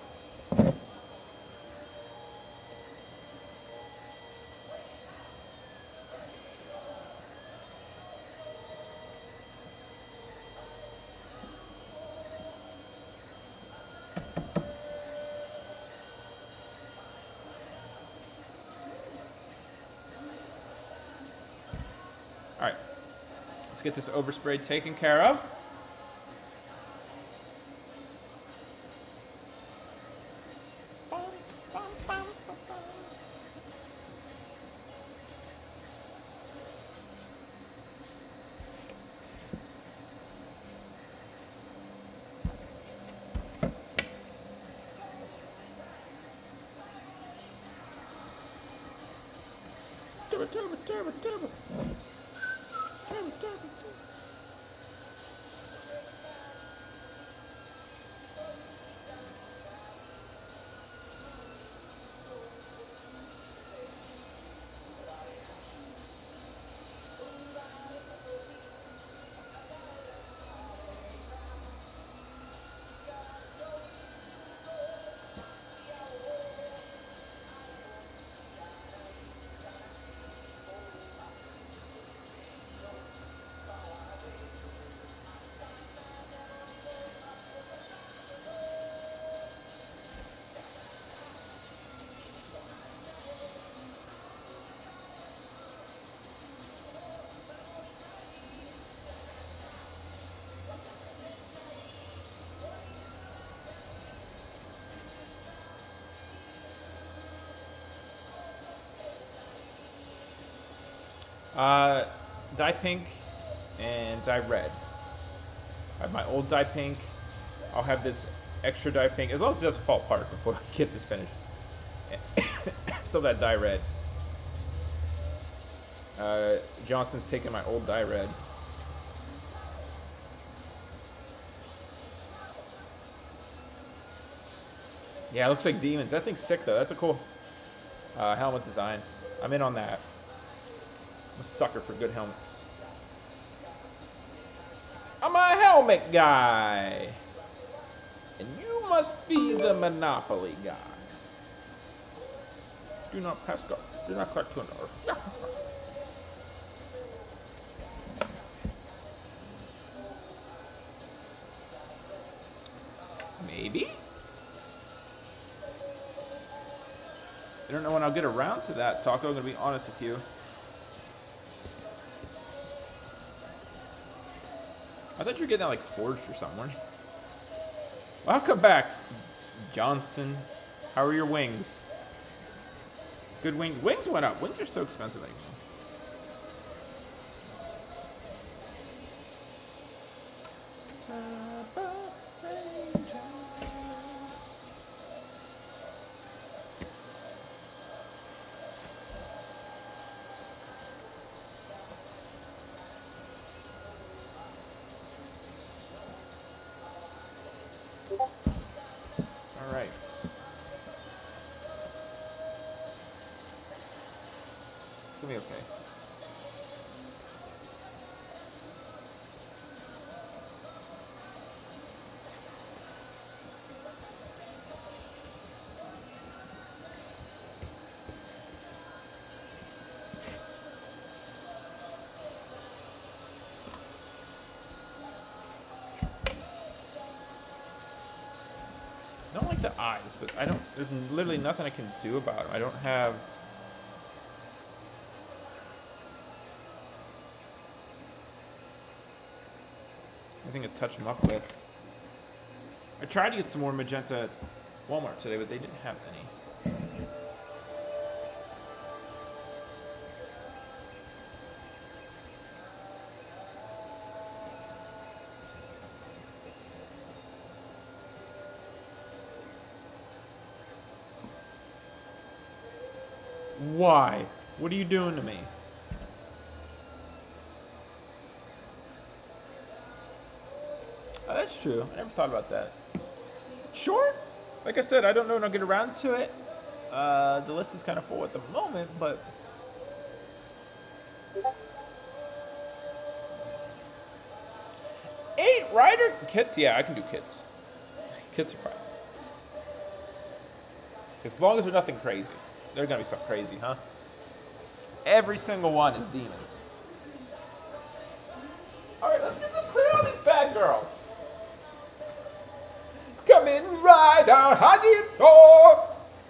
Alright. Let's get this overspray taken care of. Turbo. Dye pink and dye red. I have my old dye pink. I'll have this extra dye pink, as long as it doesn't fall apart before I get this finished. Still that dye red. Johnson's taking my old dye red. Yeah, it looks like demons. That thing's sick though. That's a cool helmet design. I'm in on that. I'm a sucker for good helmets. I'm a helmet guy. And you must be the Monopoly guy. Do not pass go. Do not collect $200. Maybe? I don't know when I'll get around to that, Taco. I'm going to be honest with you. I thought you were getting that like forged or something, weren't you? Well, I'll come back. Johnson, how are your wings? Good wings. Wings went up. Wings are so expensive right now. All right. It's gonna be okay. I don't like the eyes, but I don't. There's literally nothing I can do about them. I don't have. Anything to touch them up with. I tried to get some more magenta at Walmart today, but they didn't have any. Why? What are you doing to me? Oh, that's true. I never thought about that. Sure. Like I said, I don't know when I'll get around to it. The list is kind of full at the moment, but... Eight rider kits? Yeah, I can do kits. Kits are fine. As long as they're nothing crazy. They're gonna be something crazy, huh? Every single one is demons. Alright, let's get some clear on these bad girls. Come in, rider, Hagito!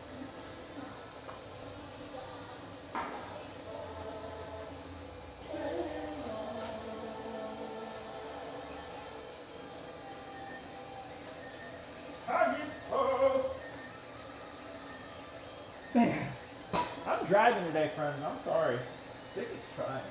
Hagito! Man, I'm driving today, friend. I'm sorry. Stick is trying.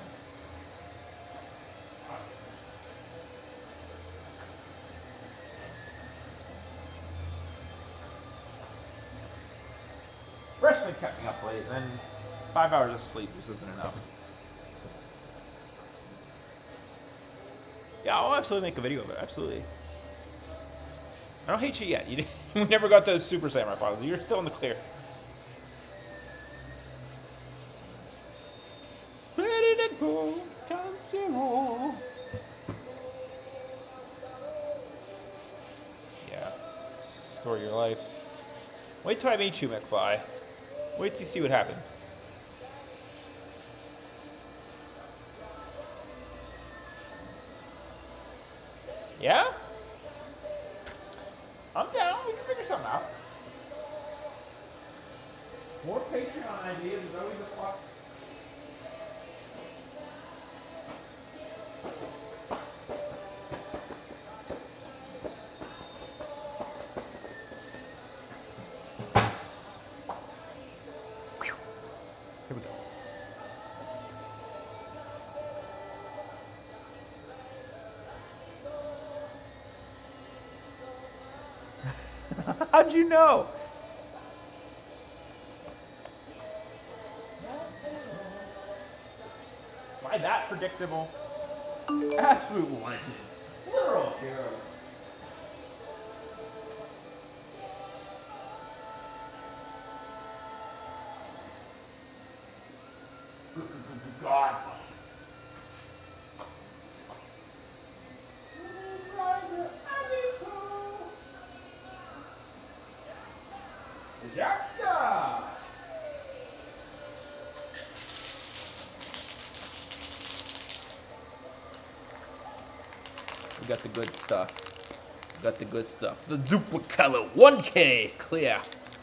Wrestling kept me up late, then 5 hours of sleep just isn't enough. Yeah, I'll absolutely make a video of it. Absolutely. I don't hate you yet. You we never got those Super Samurai files. You're still in the clear. Ready to go, time zero. Yeah. Story of your life. Wait till I meet you, McFly. Wait till you see what happened. Yeah? I'm down. We can figure something out. More Patreon ideas is always a plus. Here we go. How'd you know? Why that predictable? Absolute legend. Literal heroes. God. Ejecta! We got the good stuff. We got the good stuff. The Duplicolor 1K clear.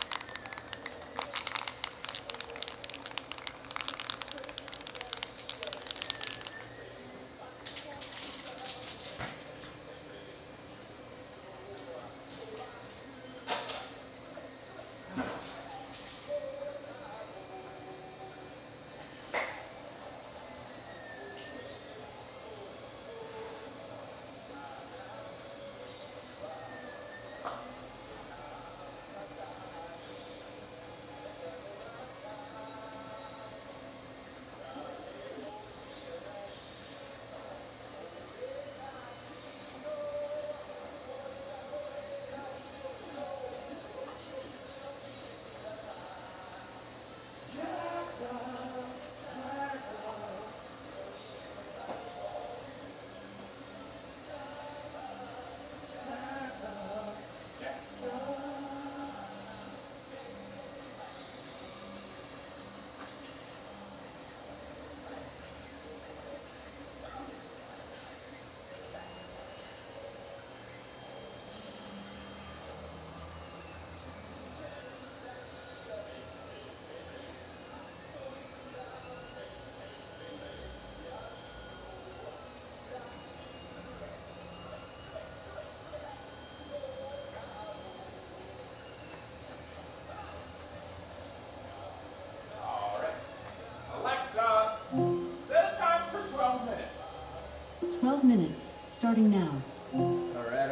Alexa, set a time for 12 minutes. 12 minutes, starting now. Alright.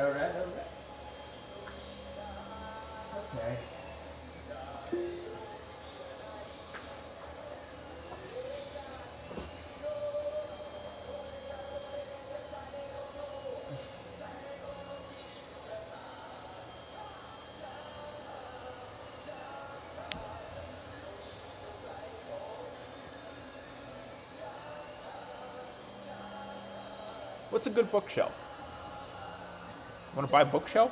Okay. What's a good bookshelf? Want to buy a bookshelf?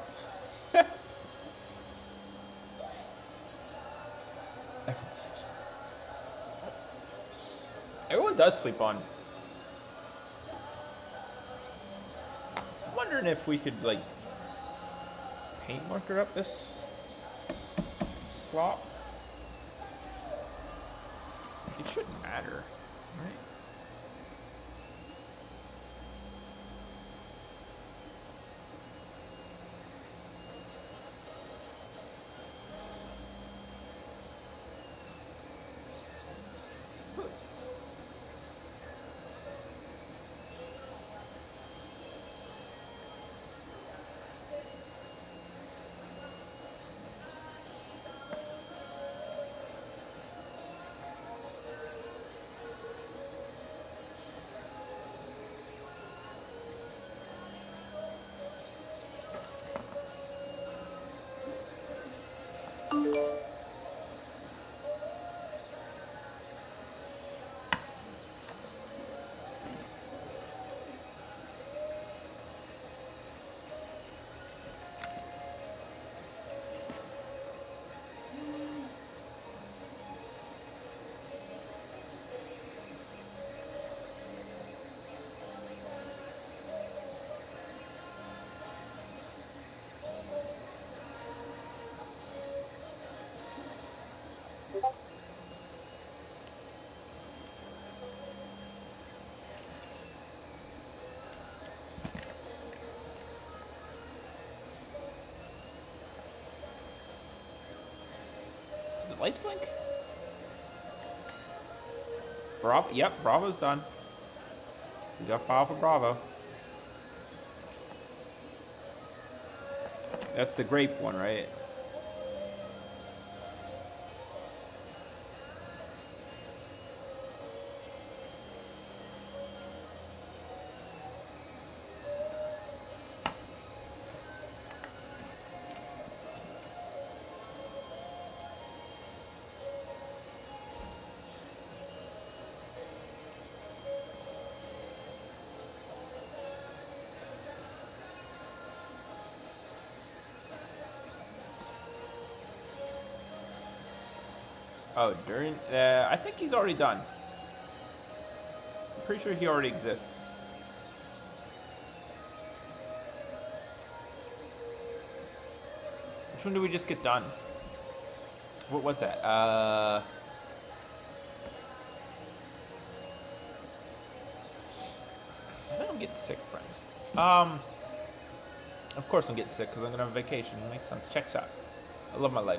Everyone does sleep on. I'm wondering if we could like paint marker up this slop. It shouldn't matter, right? Lights blink? Bravo. Yep, Bravo's done. We got file for Bravo. That's the grape one, right? Oh, during... I think he's already done. I'm pretty sure he already exists. Which one did we just get done? What was that? I think I'm getting sick, friends. Of course I'm getting sick because I'm going to have a vacation. It makes sense. Checks out. I love my life.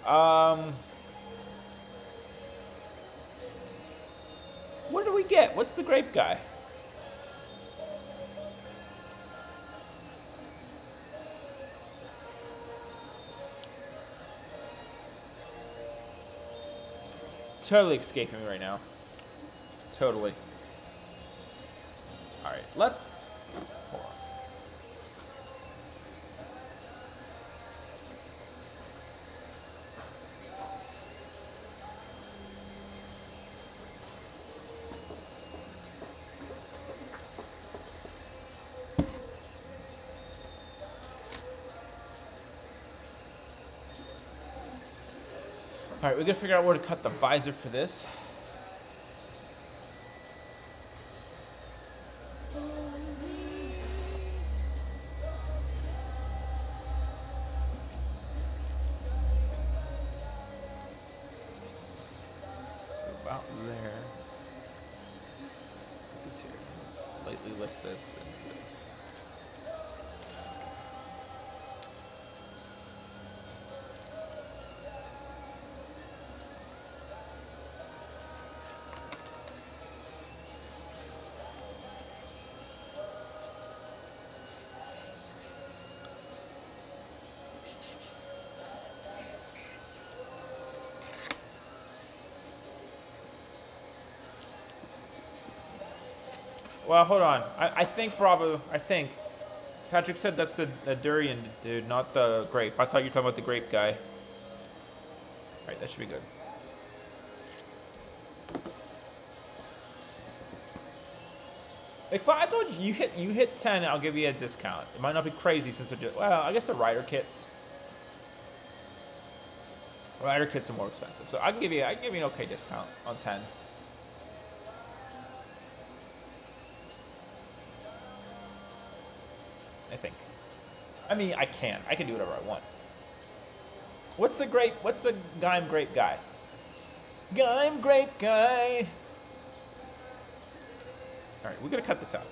What do we get? What's the grape guy? Totally escaping me right now. Totally. All right, let's... Hold on. All right, we gotta figure out where to cut the visor for this. So about there. Put this here. Lightly lift this and this. Well, hold on. I think Bravo. I think Patrick said that's the durian dude, not the grape. I thought you were talking about the grape guy. All right, that should be good. If I told you you hit 10, I'll give you a discount. It might not be crazy since they're just, well, I guess the rider kits. Rider kits are more expensive, so I can give you an okay discount on 10. I think. I mean, I can do whatever I want. What's the Geim grape guy? Geim grape guy. All right, we're gonna cut this out.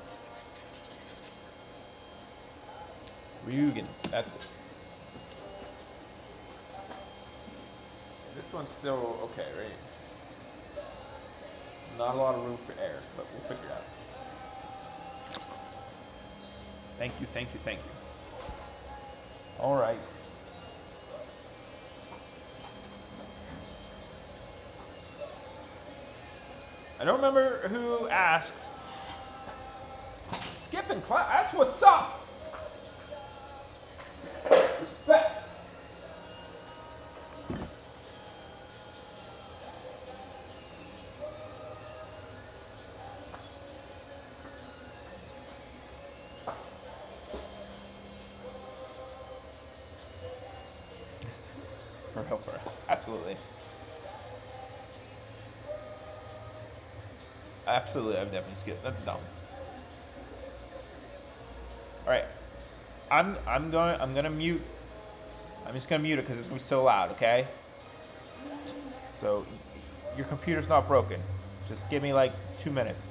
Ryugen, that's it. This one's still okay, right? Not a lot of room for air, but we'll figure it out. Thank you, thank you, thank you. All right. I don't remember who asked. Skipping class, that's what's up. Respect. For real, absolutely. Absolutely, I've definitely skipped. That's dumb. All right, I'm gonna mute. I'm just gonna mute it because it's gonna be so loud. Okay. So your computer's not broken. Just give me like 2 minutes.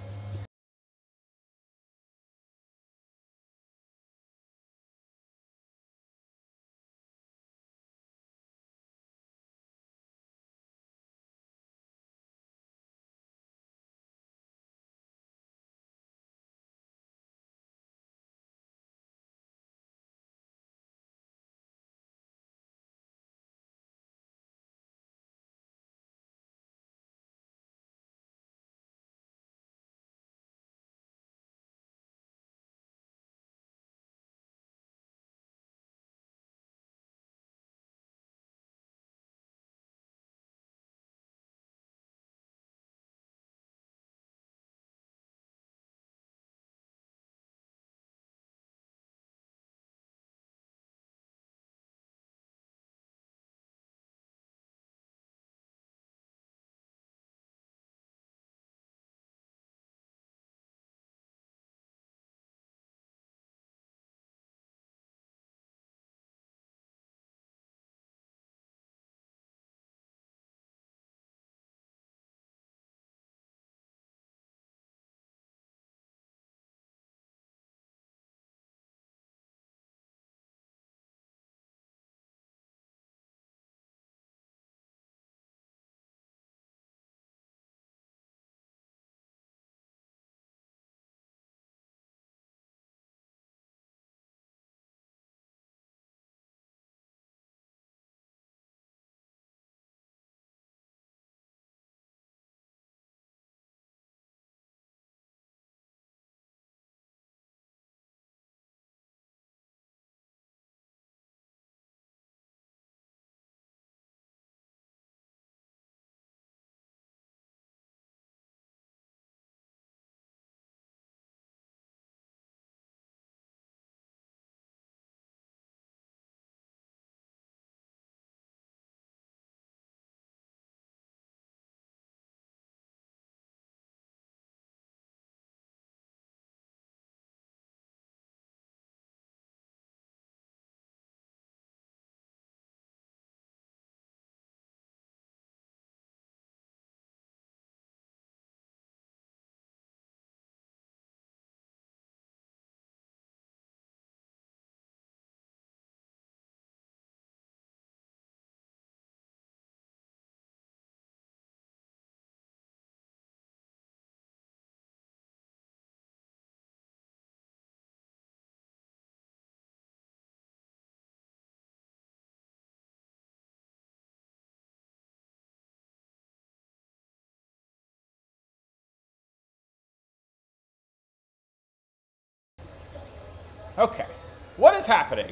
Okay. What is happening?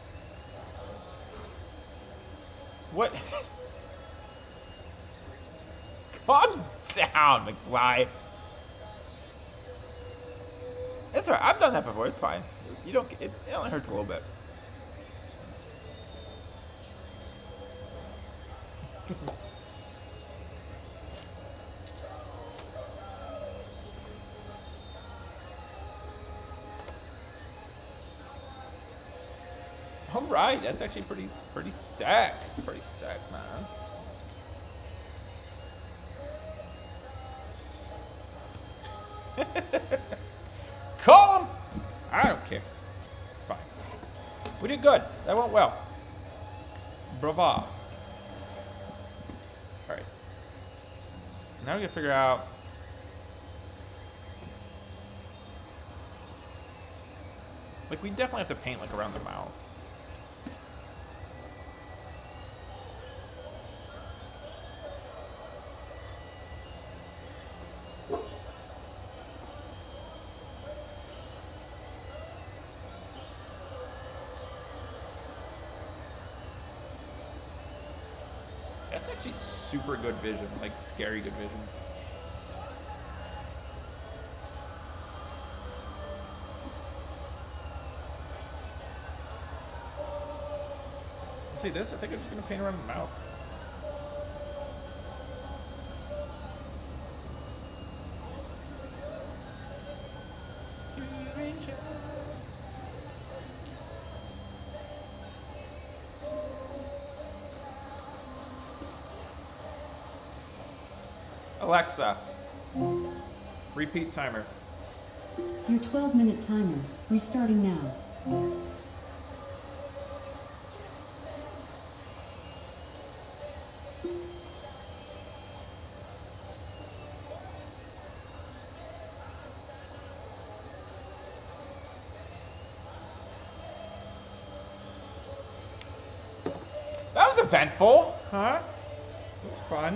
What? Calm down, McFly. It's alright. I've done that before. It's fine. You don't. It only hurts a little bit. All right, that's actually pretty sick. Pretty sick, man. Call him. I don't care. It's fine. We did good. That went well. Brava. All right. Now we gotta figure out. Like, we definitely have to paint like around the mouth. That's actually super good vision, like scary good vision. See this? I think I'm just gonna paint around the mouth. Alexa, repeat timer. Your 12-minute timer, restarting now. That was eventful, huh? It was fun.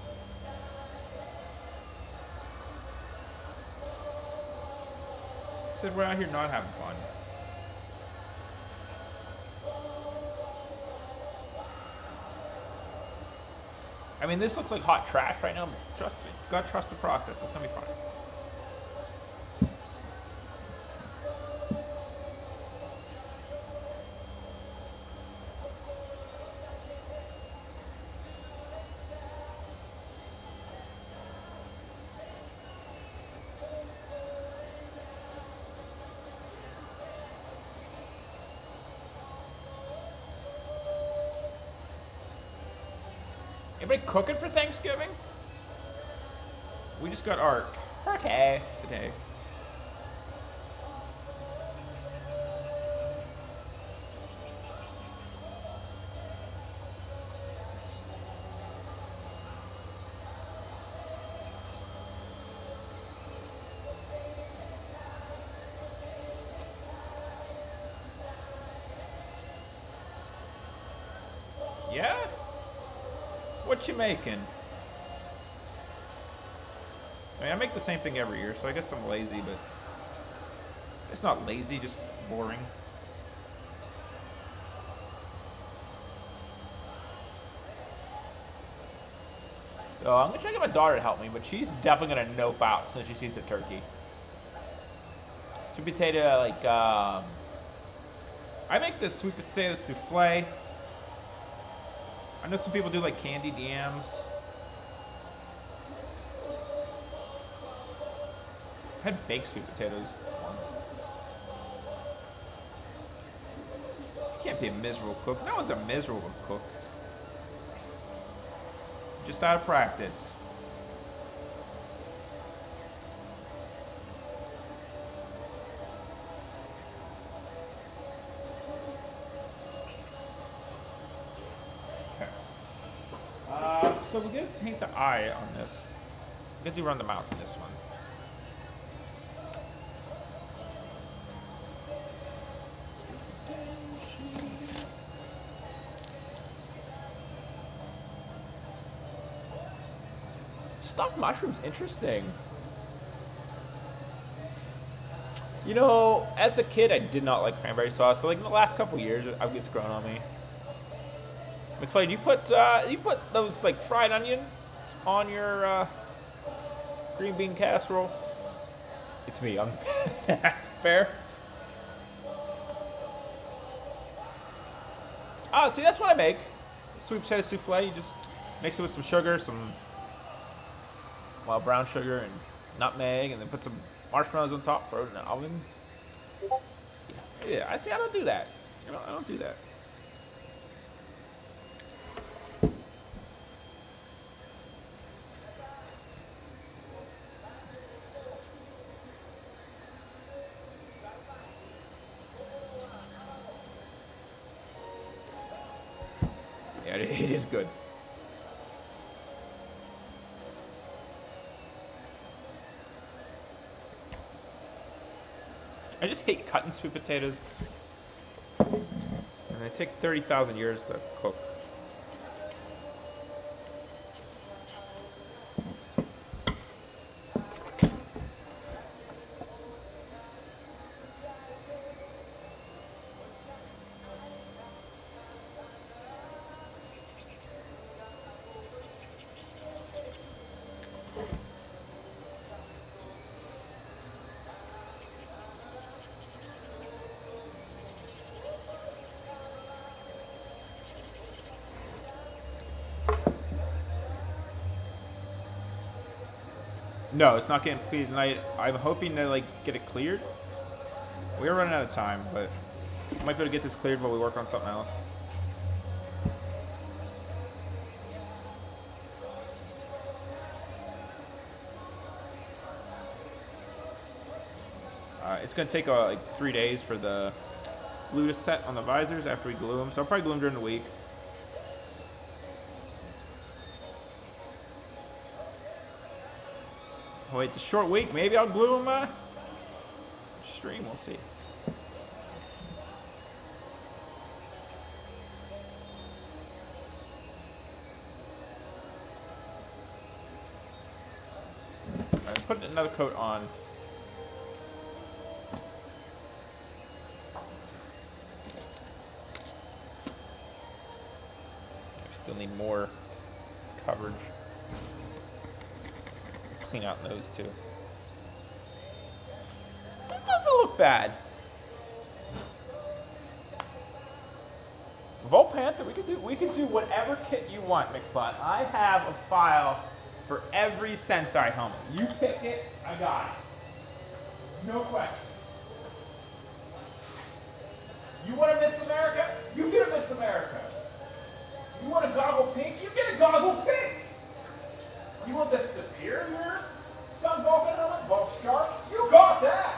Said we're out here not having fun. I mean, this looks like hot trash right now, but trust me. Gotta trust the process. It's gonna be fine. Anybody cooking for Thanksgiving? We just got art. Okay. Today. Yeah? What you making? I mean, I make the same thing every year, so I guess I'm lazy, but it's not lazy, just boring. So I'm gonna try to get my daughter to help me, but she's definitely gonna nope out as soon as she sees the turkey. Sweet potato, like, I make this sweet potato souffle. I know some people do like candied yams. I had baked sweet potatoes once. You can't be a miserable cook. No one's a miserable cook. Just out of practice. So we're gonna paint the eye on this. We're gonna do around the mouth on this one. Stuffed mushrooms, interesting. You know, as a kid, I did not like cranberry sauce, but like in the last couple years, it's grown on me. McFly, do you put those like fried onions on your green bean casserole? It's me. I'm fair. Oh, see, that's what I make. Sweet potato souffle. You just mix it with some sugar, some brown sugar, and nutmeg, and then put some marshmallows on top. Throw it in the oven. Yeah, I see. I don't do that. I don't do that. Yeah, it is good. I just hate cutting sweet potatoes. And they take 30,000 years to cook. No, it's not getting cleared tonight. I'm hoping to like get it cleared. We're running out of time, but we might be able to get this cleared while we work on something else. It's gonna take like 3 days for the glue to set on the visors after we glue them. So I'll probably glue them during the week. Oh, wait, it's a short week. Maybe I'll glue them stream. We'll see. Alright, put another coat on. I still need more coverage. Clean out those two. This doesn't look bad. Volt Panther, we can do whatever kit you want, McFly. I have a file for every Sentai helmet. You pick it, I got it. No question. You want a Miss America? You get a Miss America. You want a goggle pink? You get a goggle pink. You want the superior Sun Vulcan helmet, Vault Shark? You got that!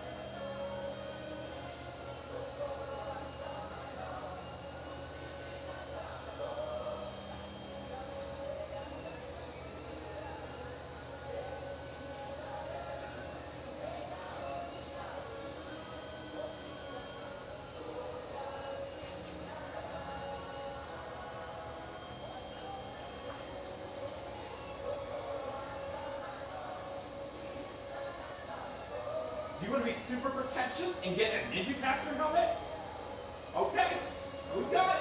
You want to be super pretentious and get a Ninja Captain helmet? Okay, we got it.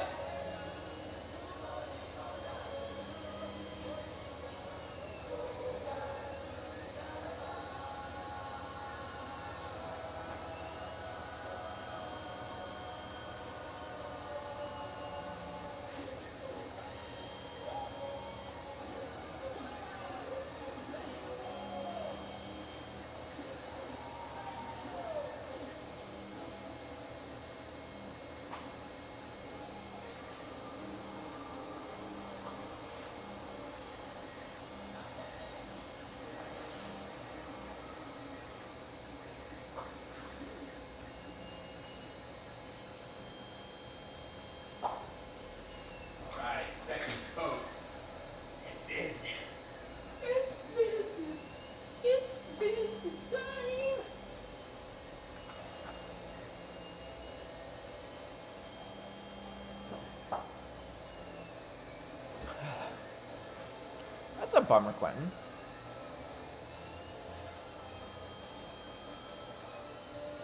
That's a bummer, Quentin.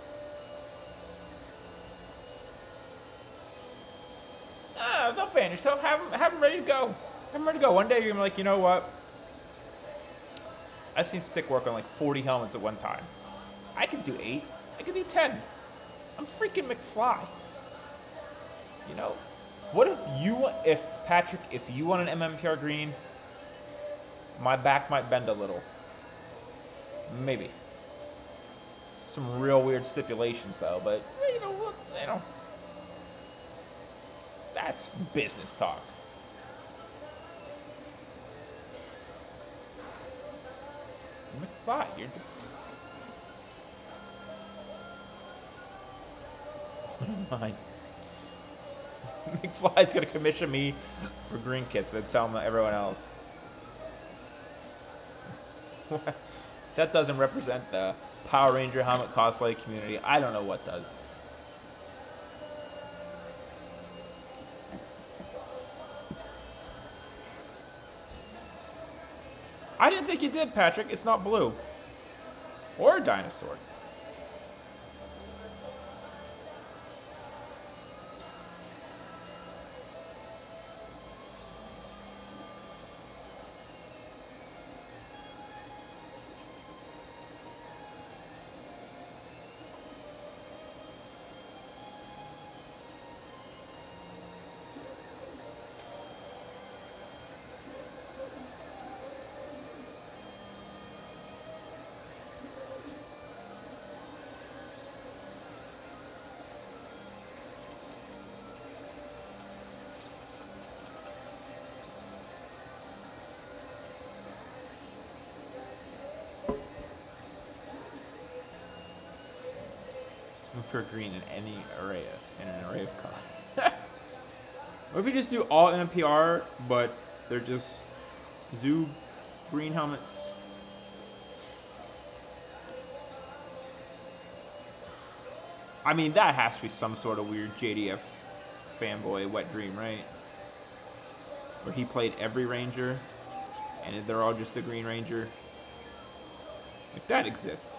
don't ban yourself. Have them ready to go. Have them ready to go. One day you're gonna be like, you know what? I've seen Stick work on like 40 helmets at one time. I could do 8. I could do 10. I'm freaking McFly. You know? What if Patrick, if you want an MMPR green, my back might bend a little. Maybe. Some real weird stipulations though, but you know, that's business talk. McFly, you're what am I? McFly's gonna commission me for green kits that sell them to everyone else. That doesn't represent the Power Ranger helmet cosplay community. I don't know what does. I didn't think you did, Patrick. It's not blue. Or a dinosaur. Pure green in any array of colors. Or if you just do all MPR, but they're just zoo green helmets. I mean, that has to be some sort of weird JDF fanboy wet dream, right? Where he played every Ranger, and they're all just the Green Ranger. Like, that exists.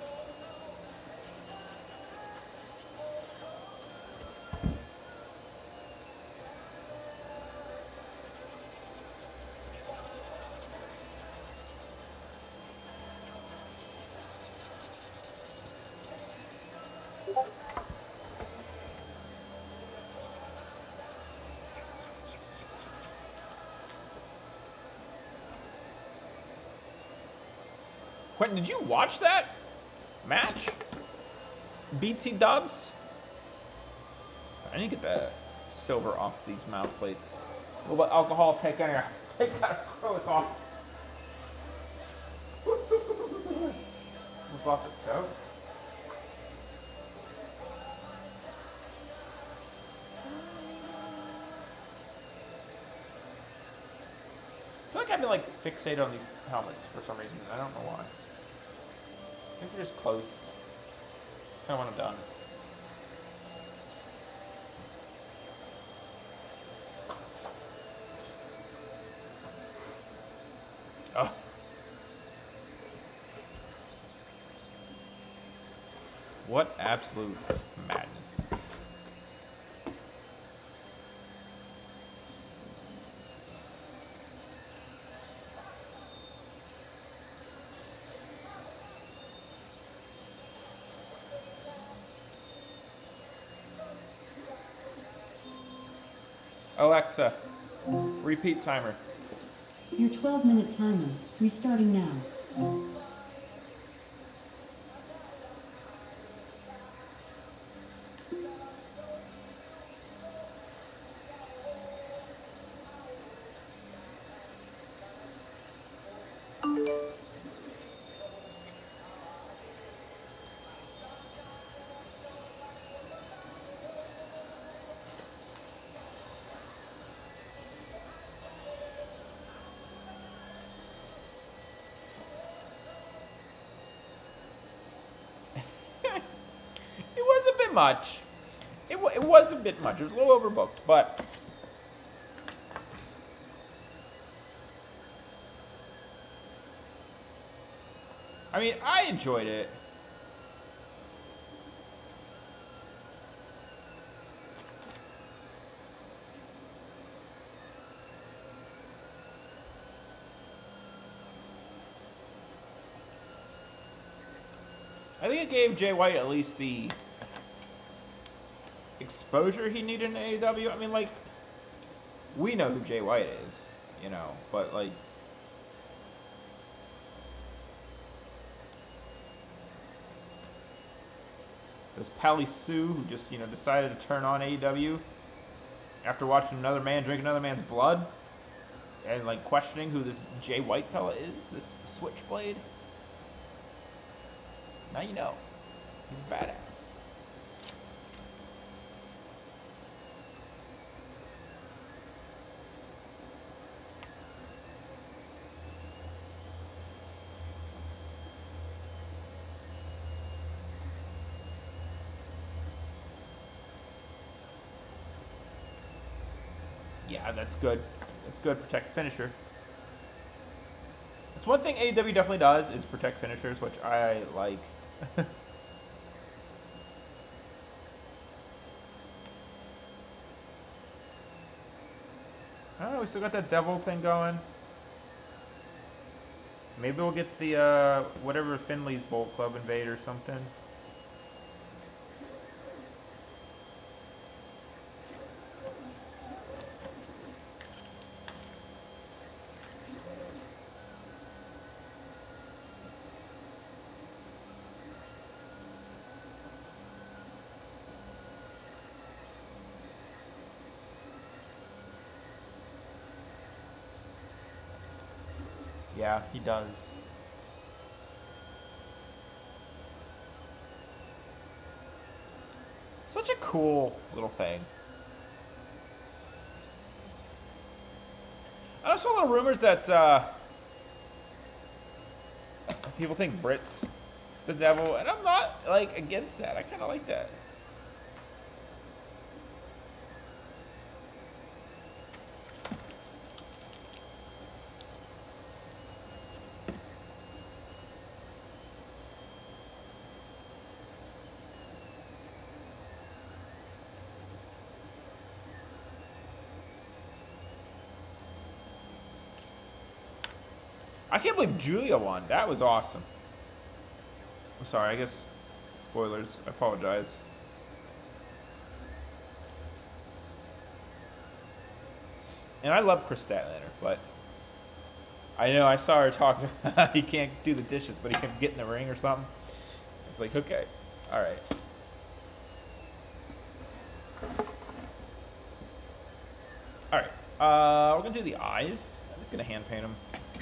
Quentin, did you watch that match? BT Dubs? I need to get the silver off these mouth plates. A little bit of alcohol, take that acrylic off. Almost lost its toe. I feel like I've been like fixated on these helmets for some reason. I don't know why. I think they're just close. It's kind of when I'm done. Oh. What absolute madness. Alexa, repeat timer. Your 12-minute timer, restarting now. Much. It was a bit much. It was a little overbooked, but I mean, I enjoyed it. I think it gave Jay White at least the exposure he needed in AEW. I mean, like, we know who Jay White is, you know, but like, there's Pally Sue, who just, you know, decided to turn on AEW after watching another man drink another man's blood and like questioning who this Jay White fella is, this Switchblade. Now you know. He's a badass. Yeah, that's good. That's good. Protect finisher. That's one thing AEW definitely does is protect finishers, which I like. I don't know, we still got that devil thing going. Maybe we'll get the, whatever Finley's Bolt Club invade or something. Yeah, he does. Such a cool little thing. I saw a lot of rumors that people think Britt's the devil, and I'm not like against that. I kind of like that. I can't believe Julia won. That was awesome. I'm sorry, I guess spoilers. I apologize. And I love Chris Statlander, but I know I saw her talking about he can't do the dishes, but he can get in the ring or something. It's like, okay, all right. All right, we're gonna do the eyes. I'm just gonna hand paint them.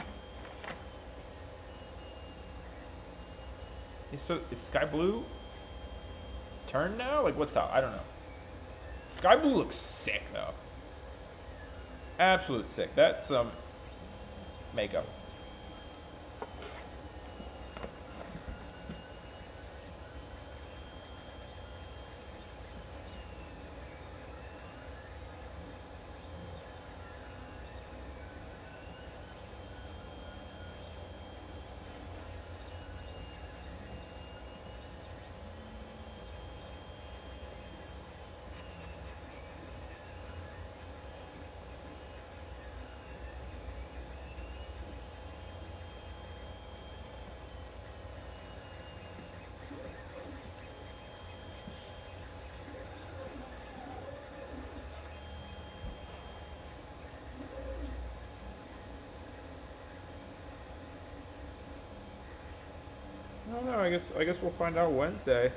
So is Sky Blue turned now? Like, what's up? I don't know. Sky Blue looks sick though. Absolute sick. That's some makeup. I don't know. I guess we'll find out Wednesday.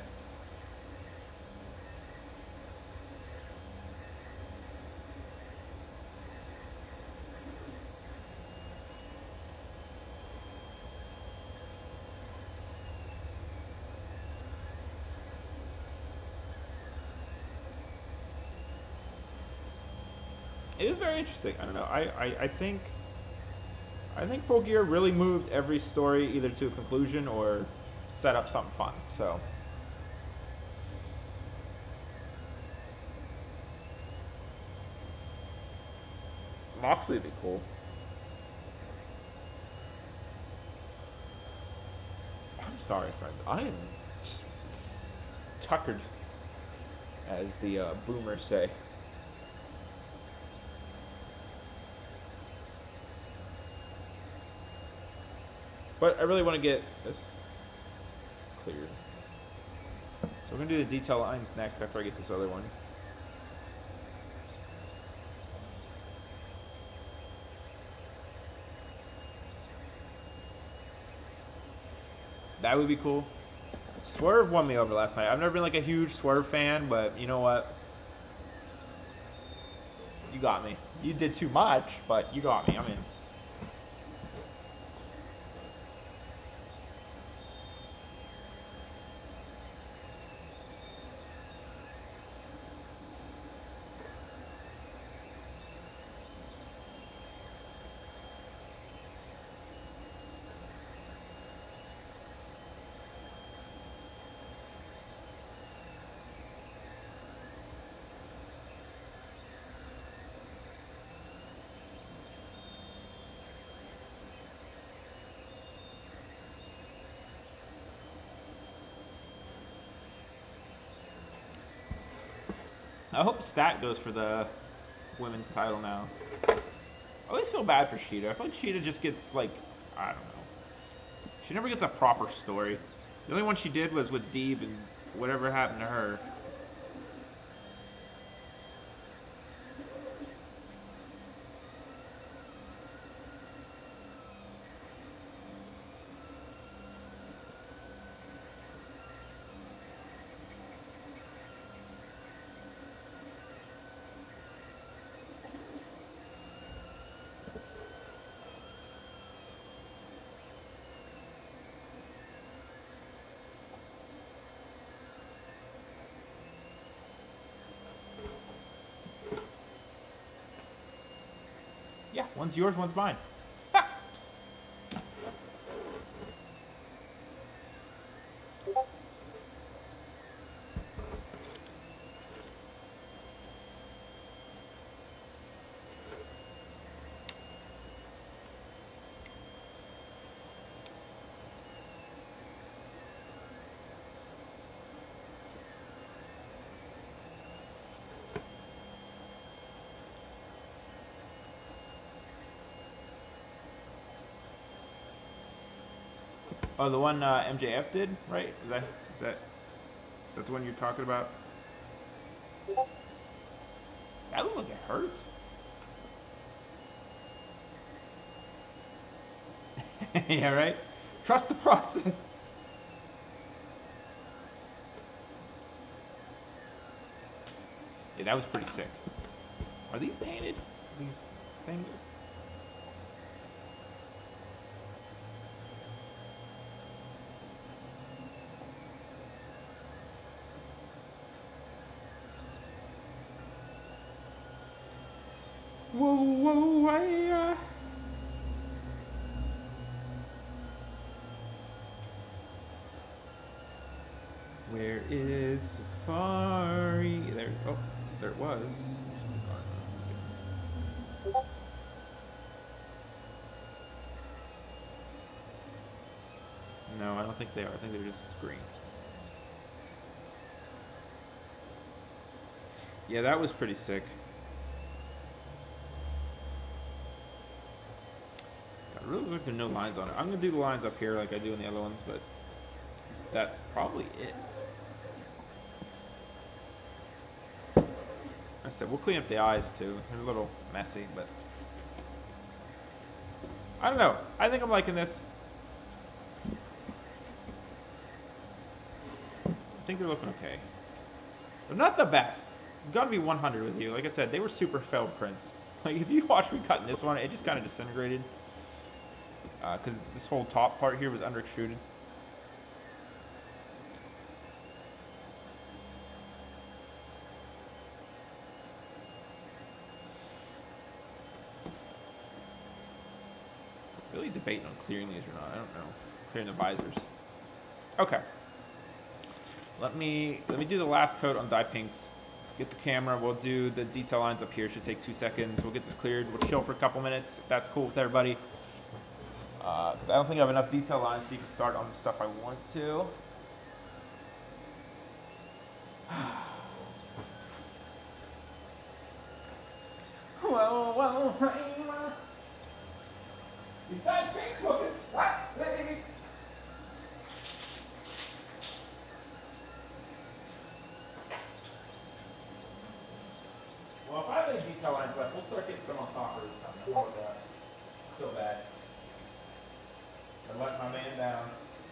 It is very interesting. I don't know. I think Full Gear really moved every story either to a conclusion or set up something fun. So Moxley would be cool. I'm sorry, friends. I am just tuckered, as the boomers say. But I really want to get this cleared. We're gonna do the detail lines next after I get this other one. That would be cool. Swerve won me over last night. I've never been like a huge Swerve fan, but you know what? You got me. You did too much, but you got me. I'm in. I hope Stat goes for the women's title now. I always feel bad for Sheeta. I feel like Sheeta just gets, like, I don't know. She never gets a proper story. The only one she did was with Deeb and whatever happened to her. Yeah, one's yours, one's mine. Ha! Oh, the one MJF did, right? Is that the one you're talking about? That looked like it hurt. Yeah, right? Trust the process. Yeah, that was pretty sick. Are these painted? These things? Whoa, whoa, yeah. Where is Safari? There, oh, there it was. No, I don't think they are. I think they're just green. Yeah, that was pretty sick. It really looks like there are no lines on it. I'm going to do the lines up here like I do in the other ones, but that's probably it. I said, we'll clean up the eyes too. They're a little messy, but I don't know. I think I'm liking this. I think they're looking okay. They're not the best. I've got to be 100 with you. Like I said, they were super failed prints. Like, if you watch me cutting this one, it just kind of disintegrated. Because this whole top part here was under extruded. Really debating on clearing these or not. I don't know. Clearing the visors. Okay. Let me do the last coat on dye pinks. Get the camera. We'll do the detail lines up here. Should take 2 seconds. We'll get this cleared. We'll chill for a couple minutes. If that's cool with everybody. Because I don't think I have enough detail lines so you can start on the stuff I want to. Well, these dye pinks looking sexy. detail lines left. We'll start getting some on top of this time. I'm with that. Feel bad. I let my man down.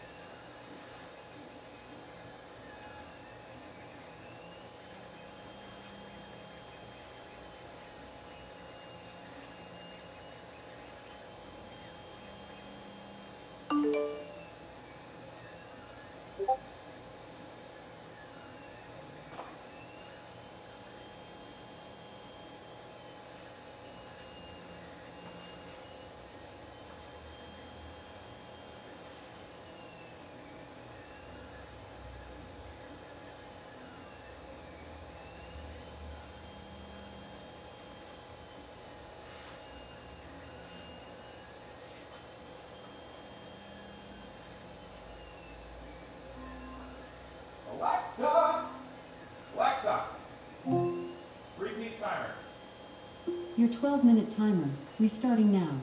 Alexa! Alexa! Repeat timer. Your 12-minute timer, restarting now.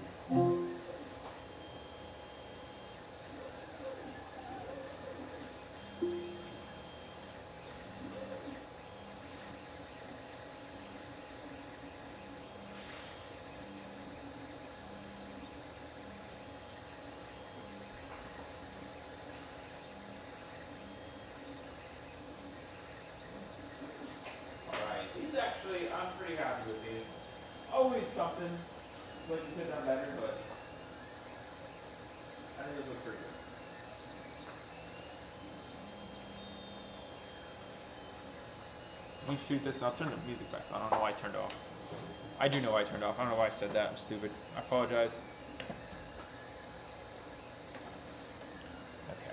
Alright, these actually, I'm pretty happy with these. Always something, like you could have done better, but I think those look pretty good. Let me shoot this and I'll turn the music back on. I don't know why I turned it off. I do know why I turned it off. I don't know why I said that. I'm stupid. I apologize. Okay.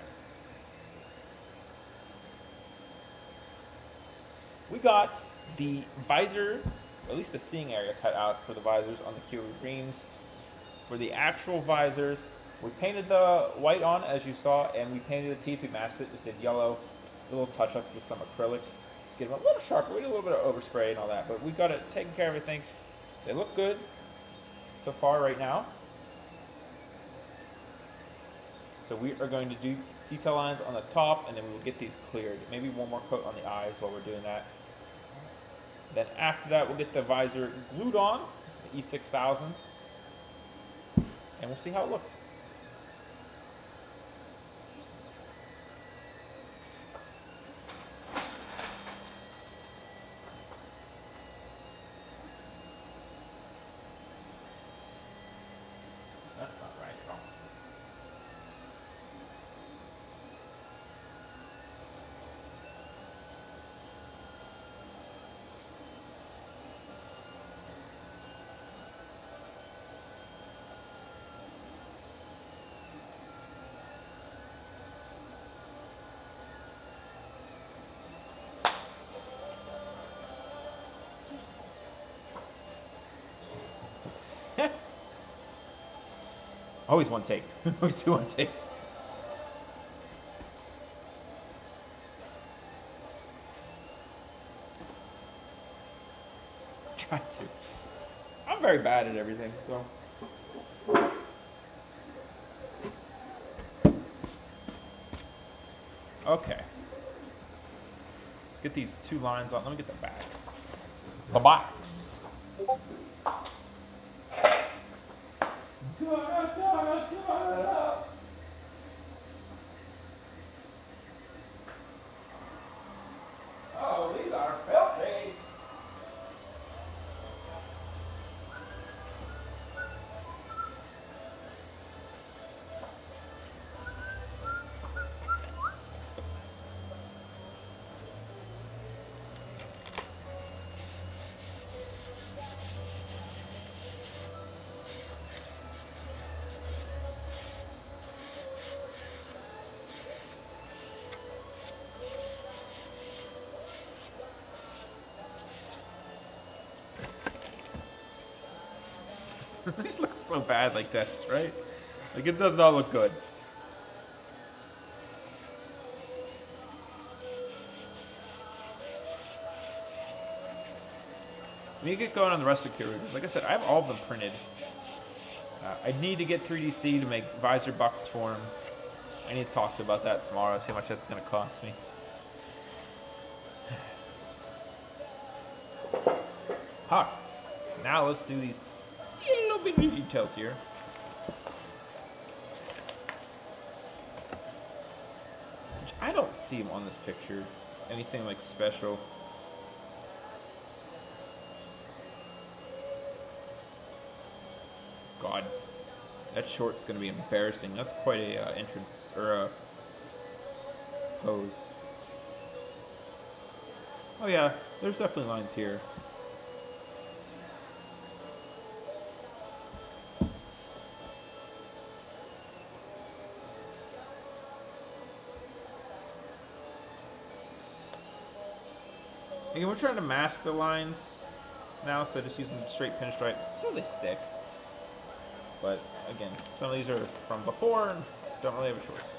We got the visor, or at least the seeing area cut out for the visors on the Kiwi Greens. For the actual visors, we painted the white on, as you saw, and we painted the teeth. We masked it, just did yellow. It's a little touch up with some acrylic. Let's get them a little sharper. We did a little bit of overspray and all that, but we got it taken care of, I think. They look good so far right now. So we are going to do detail lines on the top, and then we will get these cleared. Maybe one more coat on the eyes while we're doing that. Then after that, we'll get the visor glued on, the E6000, and we'll see how it looks. That's not right at all. Always one take. Always do one take. Try to. I'm very bad at everything, so. Okay. Let's get these two lines on. Let me get the back. The box. Oh, these are filthy. These look so bad like this, right? Like, it does not look good. Let me get going on the rest of the Kiwi. Like I said, I have all of them printed. I need to get 3DC to make visor buckles for him. I need to talk to him about that tomorrow, see how much that's going to cost me. Alright. Now let's do these little bitty details here. Which I don't see him on this picture. Anything like special. God, that short's gonna be embarrassing. That's quite a entrance or a pose. Oh yeah, there's definitely lines here. Again, we're trying to mask the lines now, so just using straight pinstripe so they stick. But again, some of these are from before and don't really have a choice.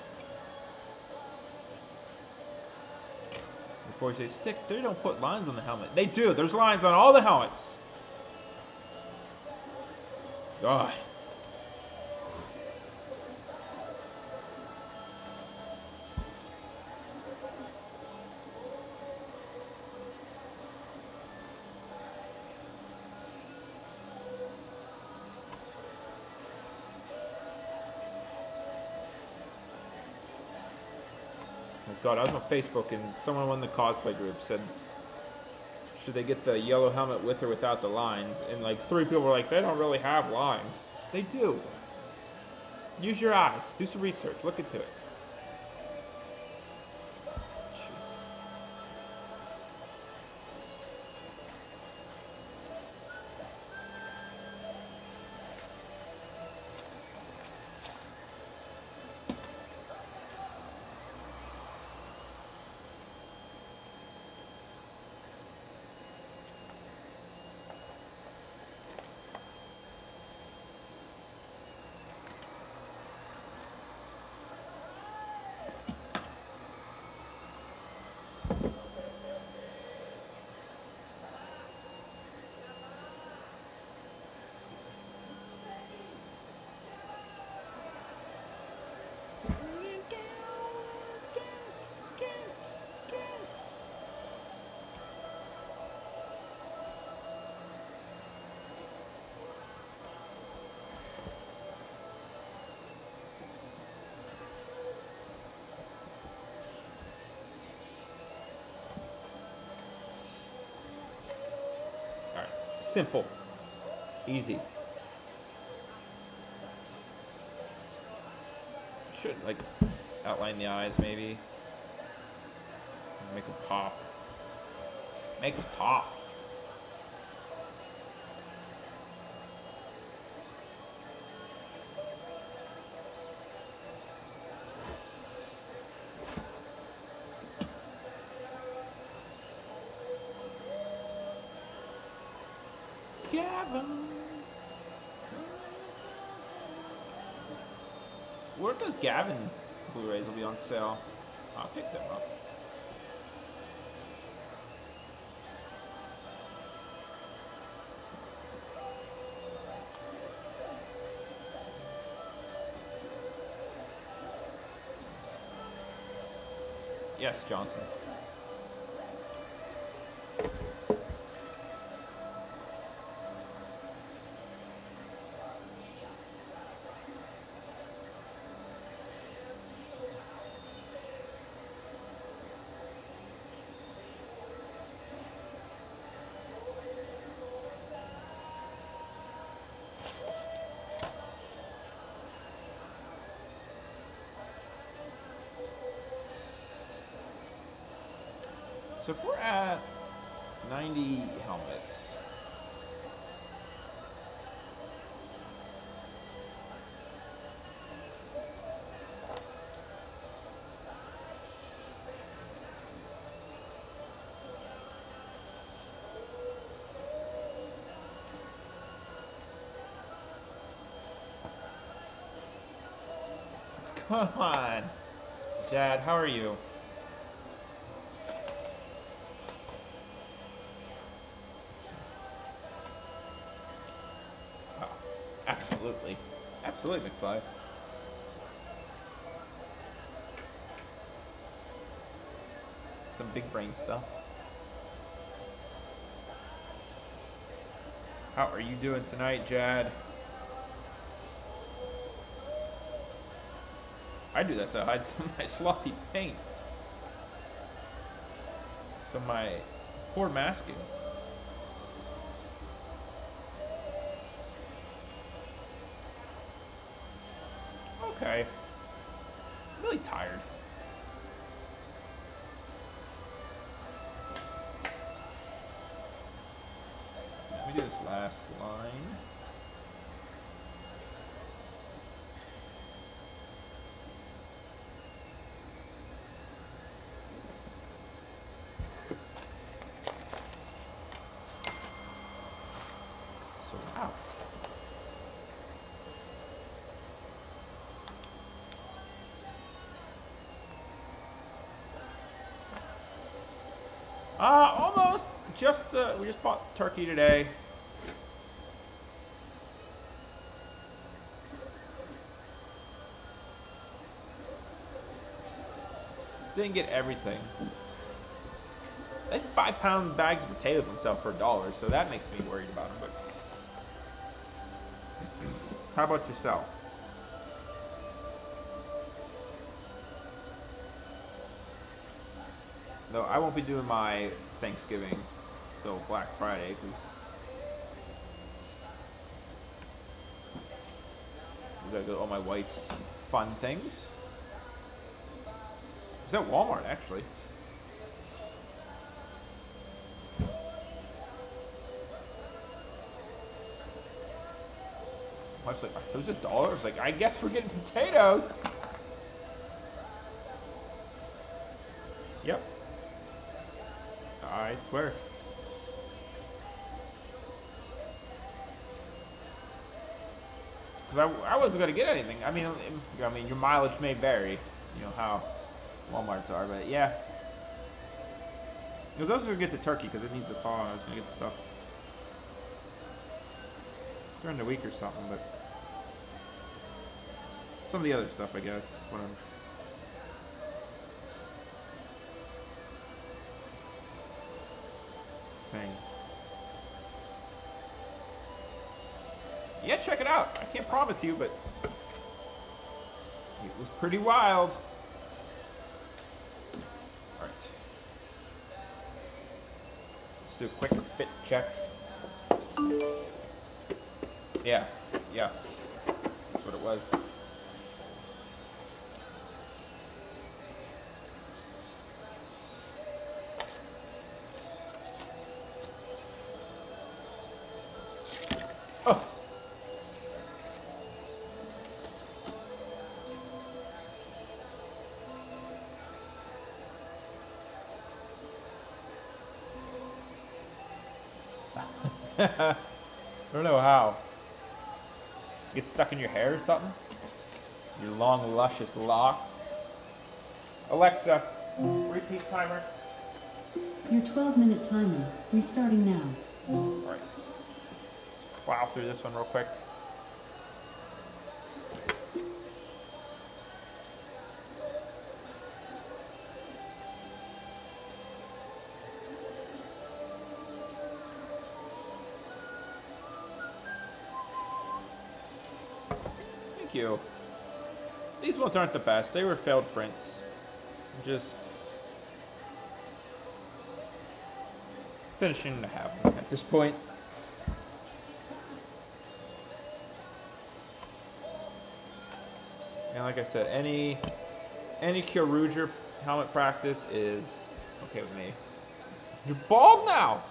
Before you say stick, they don't put lines on the helmet. They do. There's lines on all the helmets. God. God, I was on Facebook and someone in the cosplay group said, should they get the yellow helmet with or without the lines? And like 3 people were like, they don't really have lines. They do. Use your eyes. Do some research. Look into it. Jeez. Simple. Easy. Should like outline the eyes maybe. Make a pop. Make a pop. Gavin. What if those Gavin Blu-rays will be on sale? I'll pick them up. Yes, Johnson. So if we're at 90 helmets, come on, Dad, how are you? Absolutely. Absolutely, McFly. Some big brain stuff. How are you doing tonight, Jad? I do that to hide some of my sloppy paint. So my poor masking. Okay. I'm really tired. Let me do this last line. So, wow. Almost. We just bought turkey today. Didn't get everything. They have 5-pound bags of potatoes on sale for $1, so that makes me worried about them. But how about yourself? Though I won't be doing my Thanksgiving till Black Friday. We gotta go to all my wife's fun things. It's at Walmart, actually. Wife's like, "Are those $1?" I was like, "I guess we're getting potatoes." Yep. I swear. Because I wasn't gonna get anything. I mean, your mileage may vary. You know how Walmarts are, but yeah. Because I was gonna get the turkey because it needs to thaw, and I was gonna get the stuff during the week or something, but some of the other stuff, I guess. Whatever. Saying. Yeah, check it out. I can't promise you, but it was pretty wild. All right. Let's do a quick fit check. Yeah, that's what it was. Oh. I don't know how. Get stuck in your hair or something? Your long, luscious locks. Alexa, repeat timer. Your 12-minute timer, restarting now. Alright. Plow through this one real quick. Thank you. These ones aren't the best. They were failed prints. Just finishing to have them at this point. And like I said, any Kyoruger helmet practice is okay with me. You're bald now!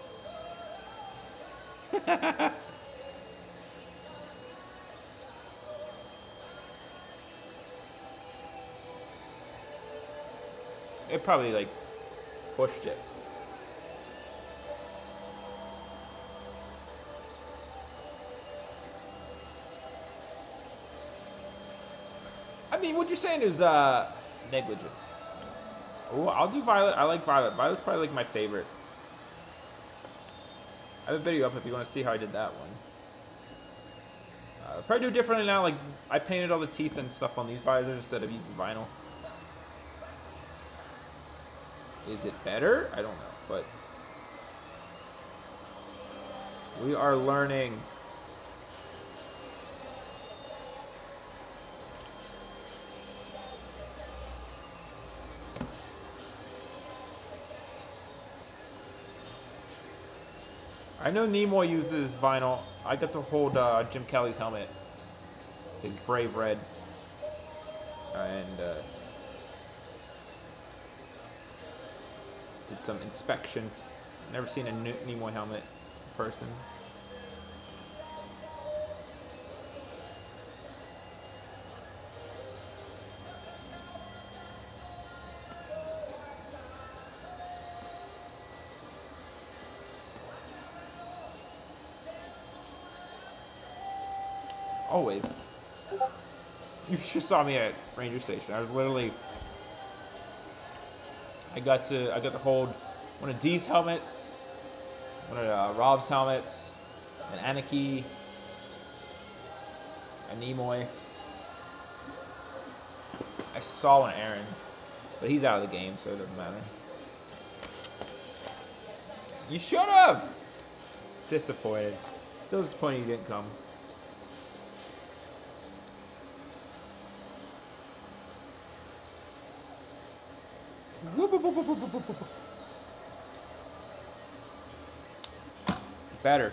It probably like pushed it. I mean, what you're saying is negligence. Oh, I'll do Violet. I like Violet. Violet's probably like my favorite. I have a video up if you want to see how I did that one. I'll probably do it differently now. Like, I painted all the teeth and stuff on these visors instead of using vinyl. Is it better? I don't know, but We are learning. I know Nimoy uses vinyl. I got to hold Jim Kelly's helmet, his Brave Red, and did some inspection. Never seen a Nimoy helmet in person. Always. You just saw me at Ranger Station. I was literally. I got to hold one of Dee's helmets, one of Rob's helmets, an Aniki, a Nimoy. I saw one of Aaron's, but he's out of the game, so it doesn't matter. You should have. Disappointed. Still disappointed you didn't come. Better.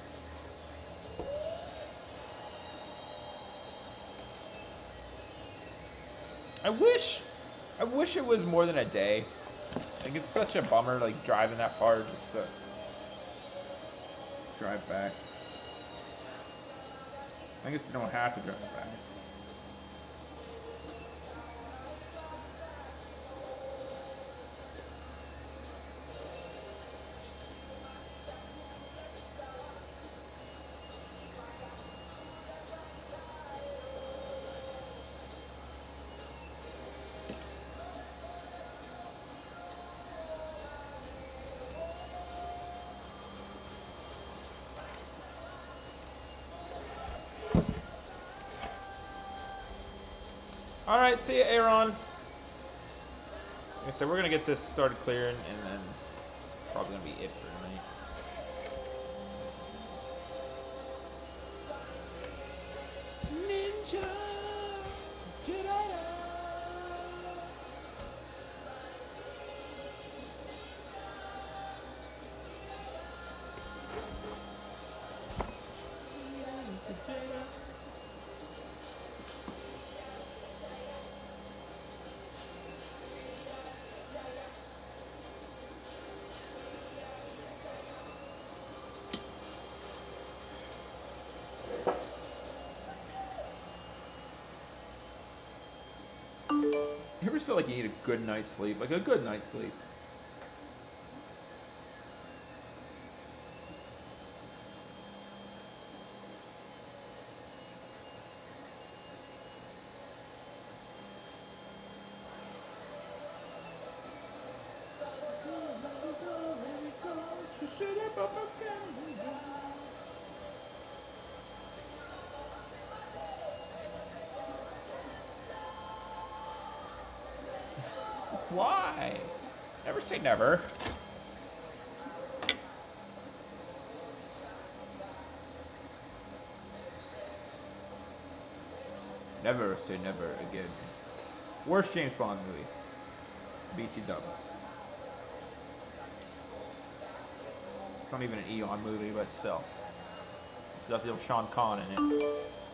I wish it was more than a day. Like, it's such a bummer, like, driving that far just to drive back. I guess you don't have to drive back. All right, see ya, Aaron. Like I said, we're gonna get this started clearing, and then it's probably gonna be it for tonight. Ninja Jedi. You ever feel like you need a good night's sleep? Like a good night's sleep. Why? Never say never. Never say never again. Worst James Bond movie. BT Dubs. It's not even an Eon movie, but still. It's got the old Sean Conn in it.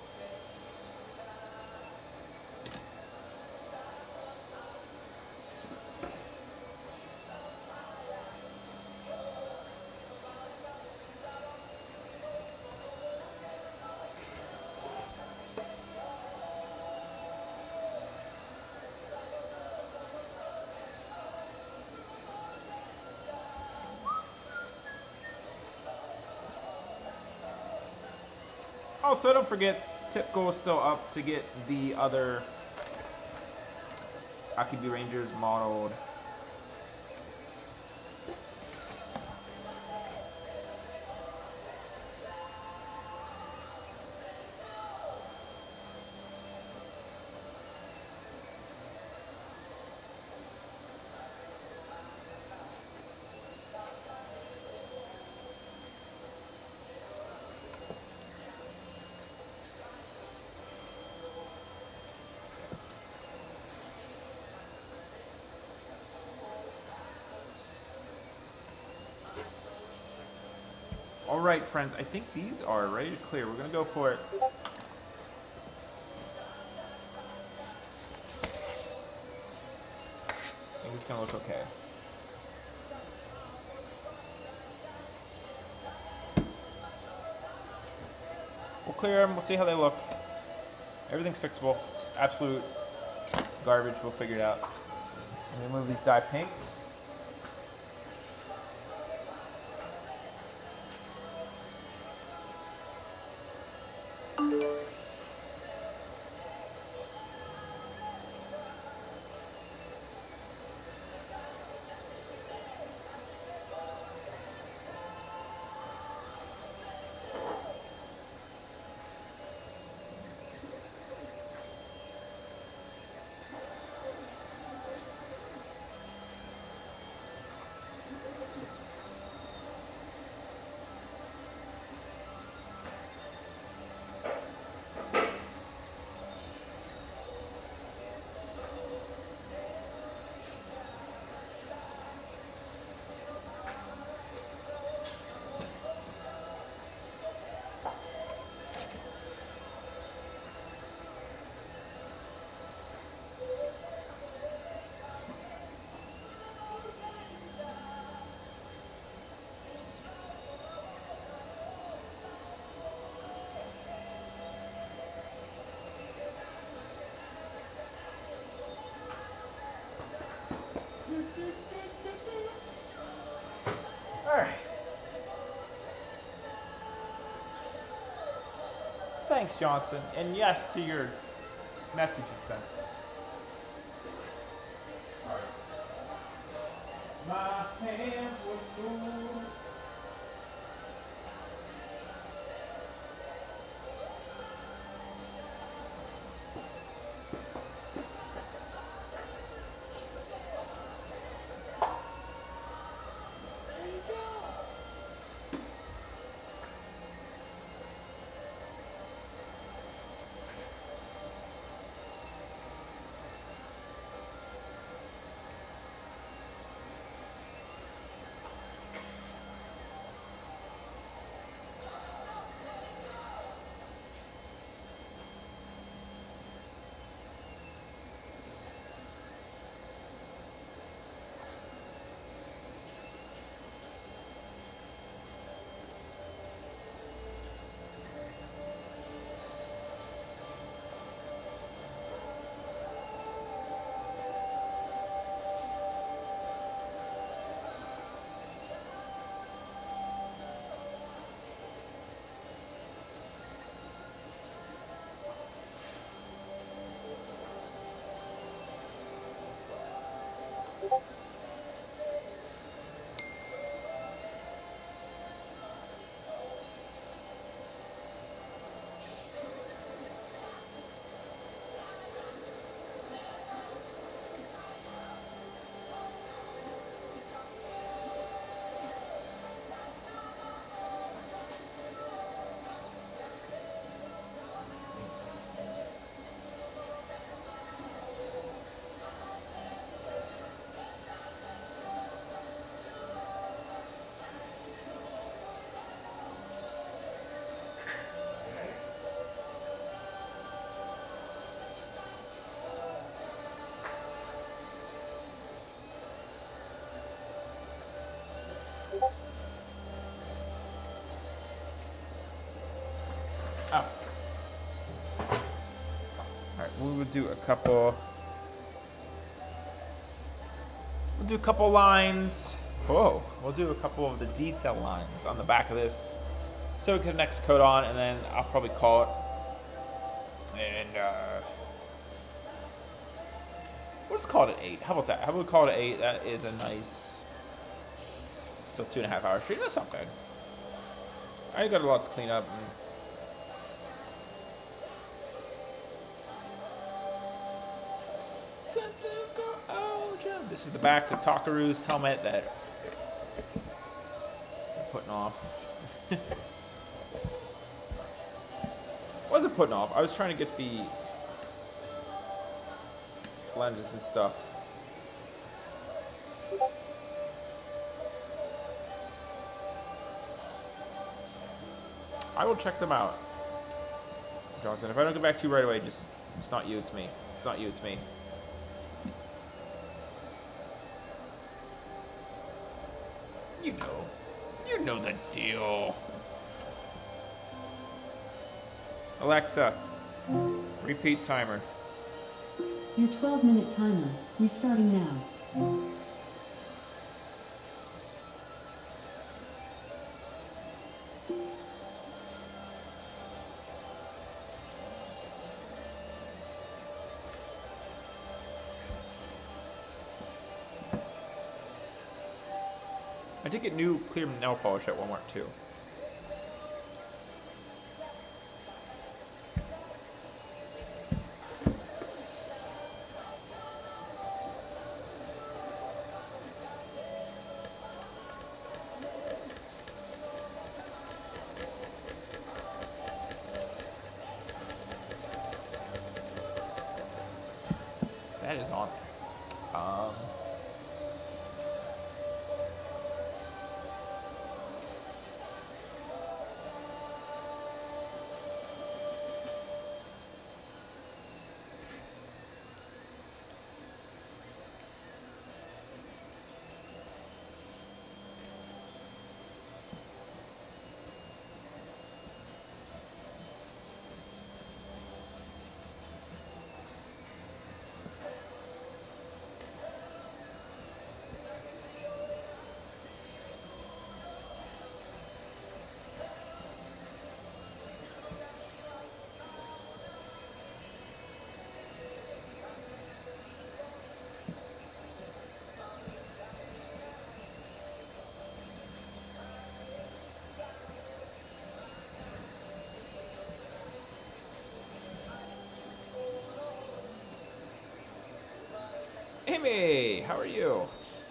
Also, don't forget, tip goal is still up to get the other Akibi Rangers modeled. Alright, friends, I think these are ready to clear. We're going to go for it. I think it's going to look okay. We'll clear them. We'll see how they look. Everything's fixable. It's absolute garbage. We'll figure it out. Let me move these dye pink. Alright. Thanks, Johnson. And yes to your message you sent. Sorry. My hands were full. Oh. Alright, we will do a couple. We'll do a couple lines. Whoa. We'll do a couple of the detail lines on the back of this. So we can next coat on, and then I'll probably call it. And let's call it 8. How about that? How about we call it 8? That is a nice. Still 2.5 hour stream. That's not bad. I got a lot to clean up. This is the back to Takaru's helmet that I'm putting off. Wasn't putting off. I was trying to get the lenses and stuff. I will check them out. Johnson, if I don't get back to you right away, just it's not you, it's me. It's not you, it's me. You know the deal. Alexa, repeat timer. Your 12-minute timer, restarting now. I did get new clear nail polish at Walmart too. That is on there. Amy, how are you?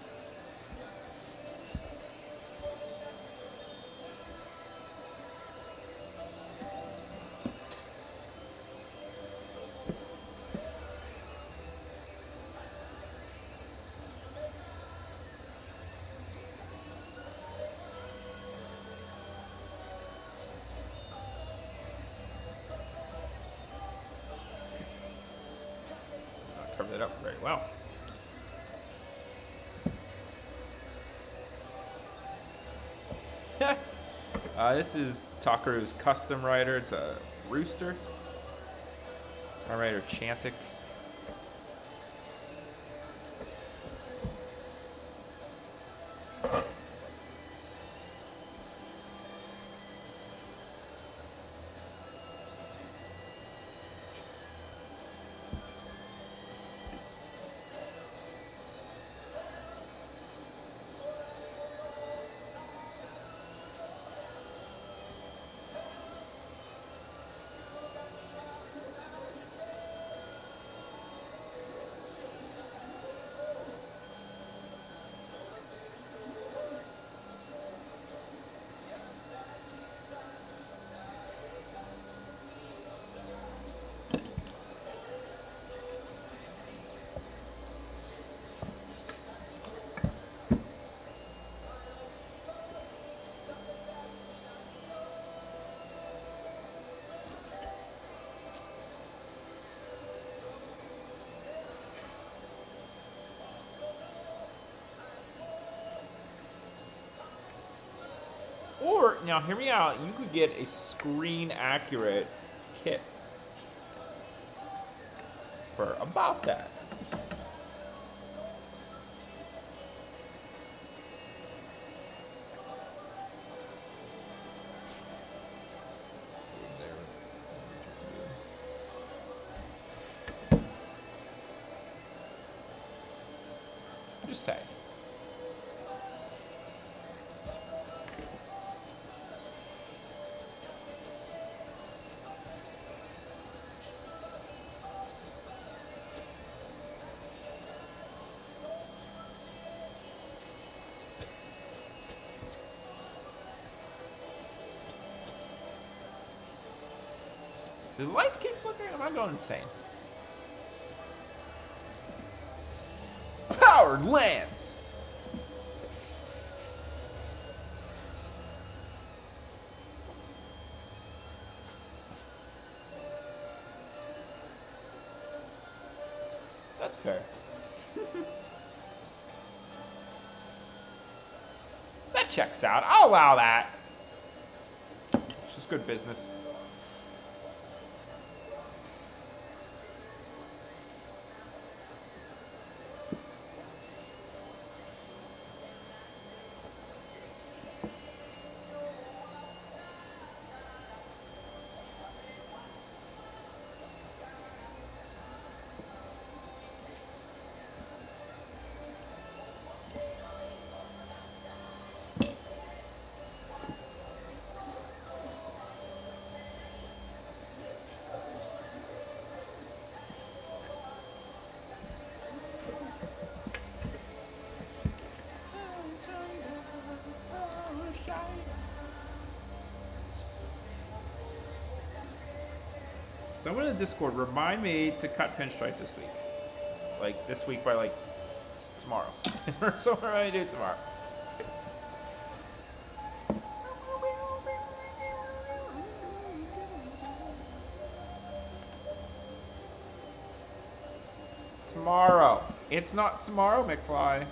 Covered it up very well. This is Takaru's custom rider. It's a rooster. My rider Chantic. Or, now hear me out, you could get a screen accurate kit for about that. Just say. Do the lights keep flickering? Am I going insane? Powered Lance! That's fair. That checks out. I'll allow that. It's just good business. Someone in Discord, remind me to cut Pinstripe this week. Like, this week by, like, tomorrow. Or someone remind me to do it tomorrow. Tomorrow. It's not tomorrow, McFly.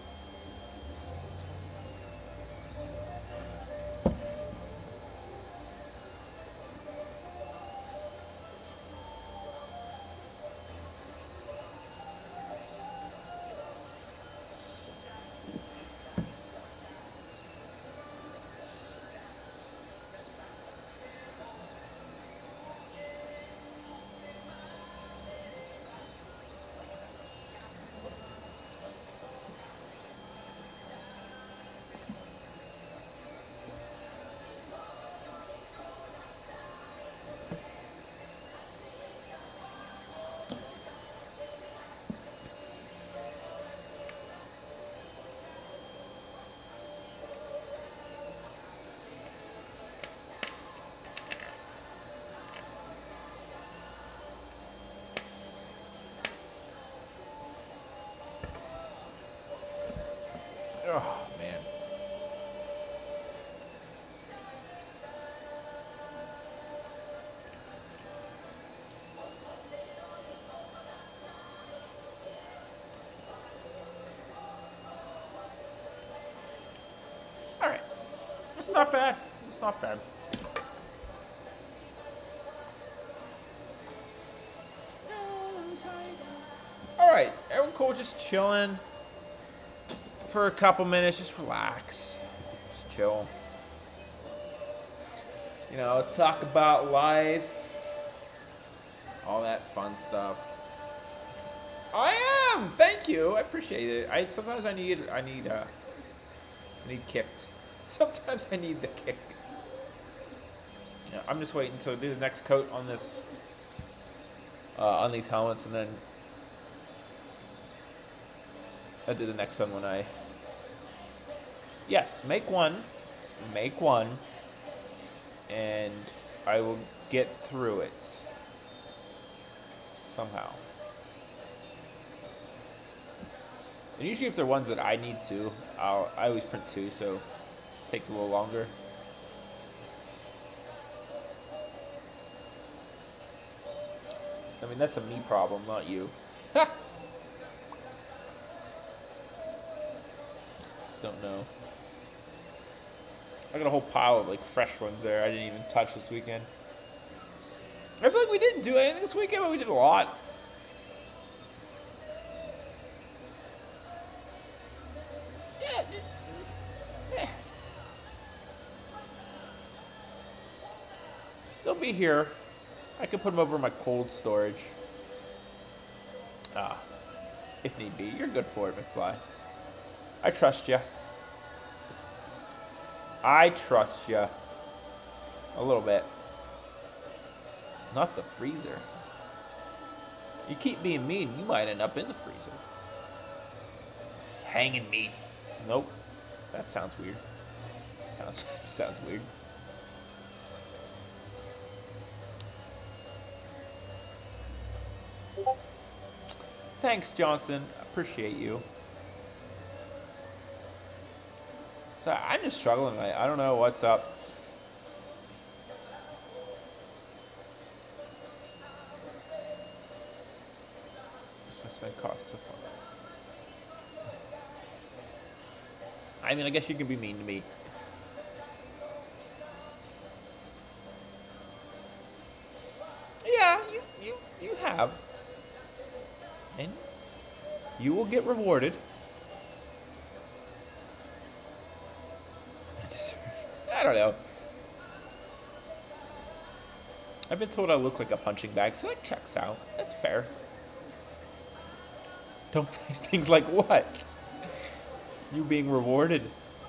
Oh, man. All right. It's not bad. It's not bad. All right. Everyone cool? Just chilling. For a couple minutes, just relax, just chill. You know, talk about life, all that fun stuff. I am. Thank you. I appreciate it. Sometimes I need kicked. Sometimes I need the kick. Yeah, I'm just waiting to do the next coat on this, on these helmets, and then I'll do the next one when I. Yes, make one, and I will get through it somehow. And usually if they're ones that I need to, I always print two, so it takes a little longer. I mean, that's a me problem, not you. Just don't know. I got a whole pile of like fresh ones there I didn't even touch this weekend. I feel like we didn't do anything this weekend, but we did a lot. Yeah. They'll be here. I can put them over in my cold storage. If need be. You're good for it, McFly. I trust you. I trust you. A little bit. Not the freezer. You keep being mean, you might end up in the freezer. Hanging meat. Nope. That sounds weird. Sounds weird. Thanks, Johnson. Appreciate you. So I'm just struggling tonight. I don't know what's up. Just Spend costs so far. I mean, I guess you can be mean to me. Yeah, you have. And you will get rewarded. I don't know. I've been told I look like a punching bag, so that checks out. That's fair. Don't face things like what? You being rewarded.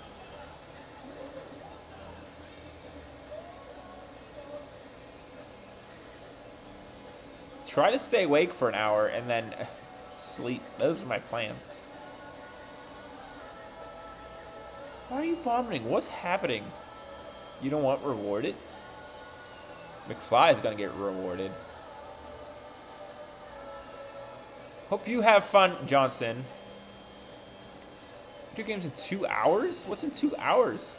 Try to stay awake for an hour and then sleep. Those are my plans. Why are you vomiting? What's happening? You don't want rewarded? McFly is going to get rewarded. Hope you have fun, Johnson. 2 games in 2 hours? What's in 2 hours?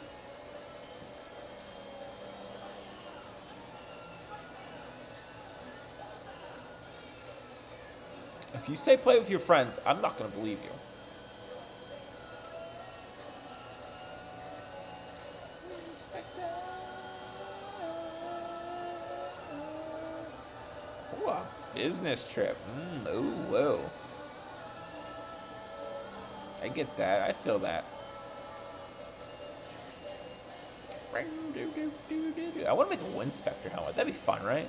If you say play with your friends, I'm not going to believe you. Ooh, a business trip. Ooh, whoa. I get that. I feel that. I want to make a Winspector helmet. That'd be fun, right?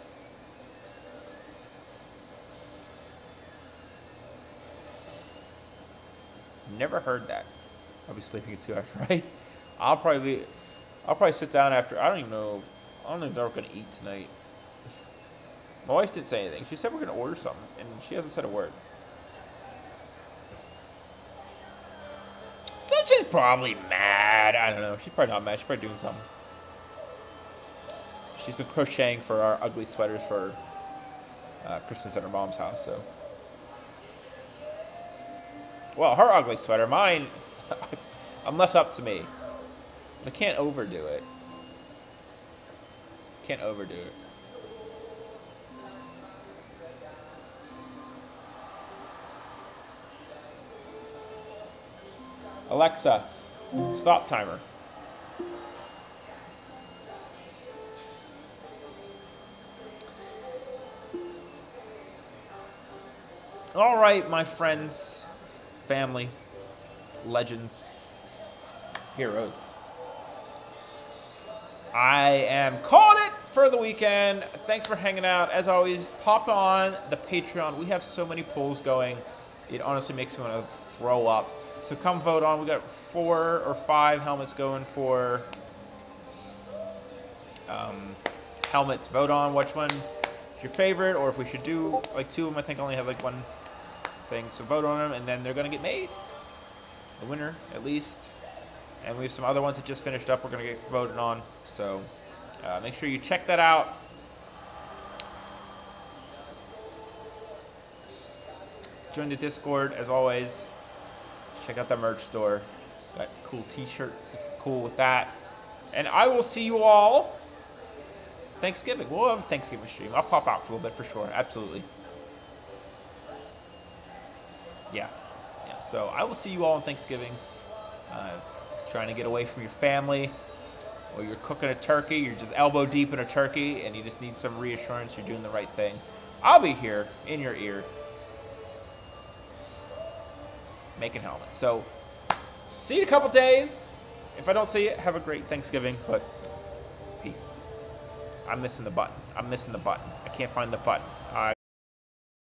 Never heard that. I'll be sleeping in 2 hours, right? I'll probably sit down after. I don't even know if we're gonna eat tonight. My wife didn't say anything. She said we're gonna order something, and she hasn't said a word. So she's probably mad. I don't know. She's probably not mad. She's probably doing something. She's been crocheting for our ugly sweaters for Christmas at her mom's house. So, well, her ugly sweater, mine. I'm left up to me. I can't overdo it. Can't overdo it. Alexa, stop timer. All right, my friends, family, legends, heroes. I am calling it for the weekend. Thanks for hanging out. As always, pop on the Patreon. We have so many polls going. It honestly makes me want to throw up. So come vote on. We got 4 or 5 helmets going for helmets. Vote on which one is your favorite, or if we should do like 2 of them. I think I only have like 1 thing. So vote on them, and then they're going to get made. The winner, at least. And we have some other ones that just finished up we're going to get voted on. So make sure you check that out. Join the Discord, as always. Check out the merch store. Got cool t-shirts. Cool with that. And I will see you all Thanksgiving. We'll have a Thanksgiving stream. I'll pop out for a little bit for sure. Absolutely. Yeah. So I will see you all on Thanksgiving. Trying to get away from your family, or you're cooking a turkey, you're just elbow deep in a turkey, and you just need some reassurance you're doing the right thing. I'll be here in your ear making helmets. So see you in a couple days. If I don't see you, have a great Thanksgiving, but peace. I'm missing the button. I can't find the button.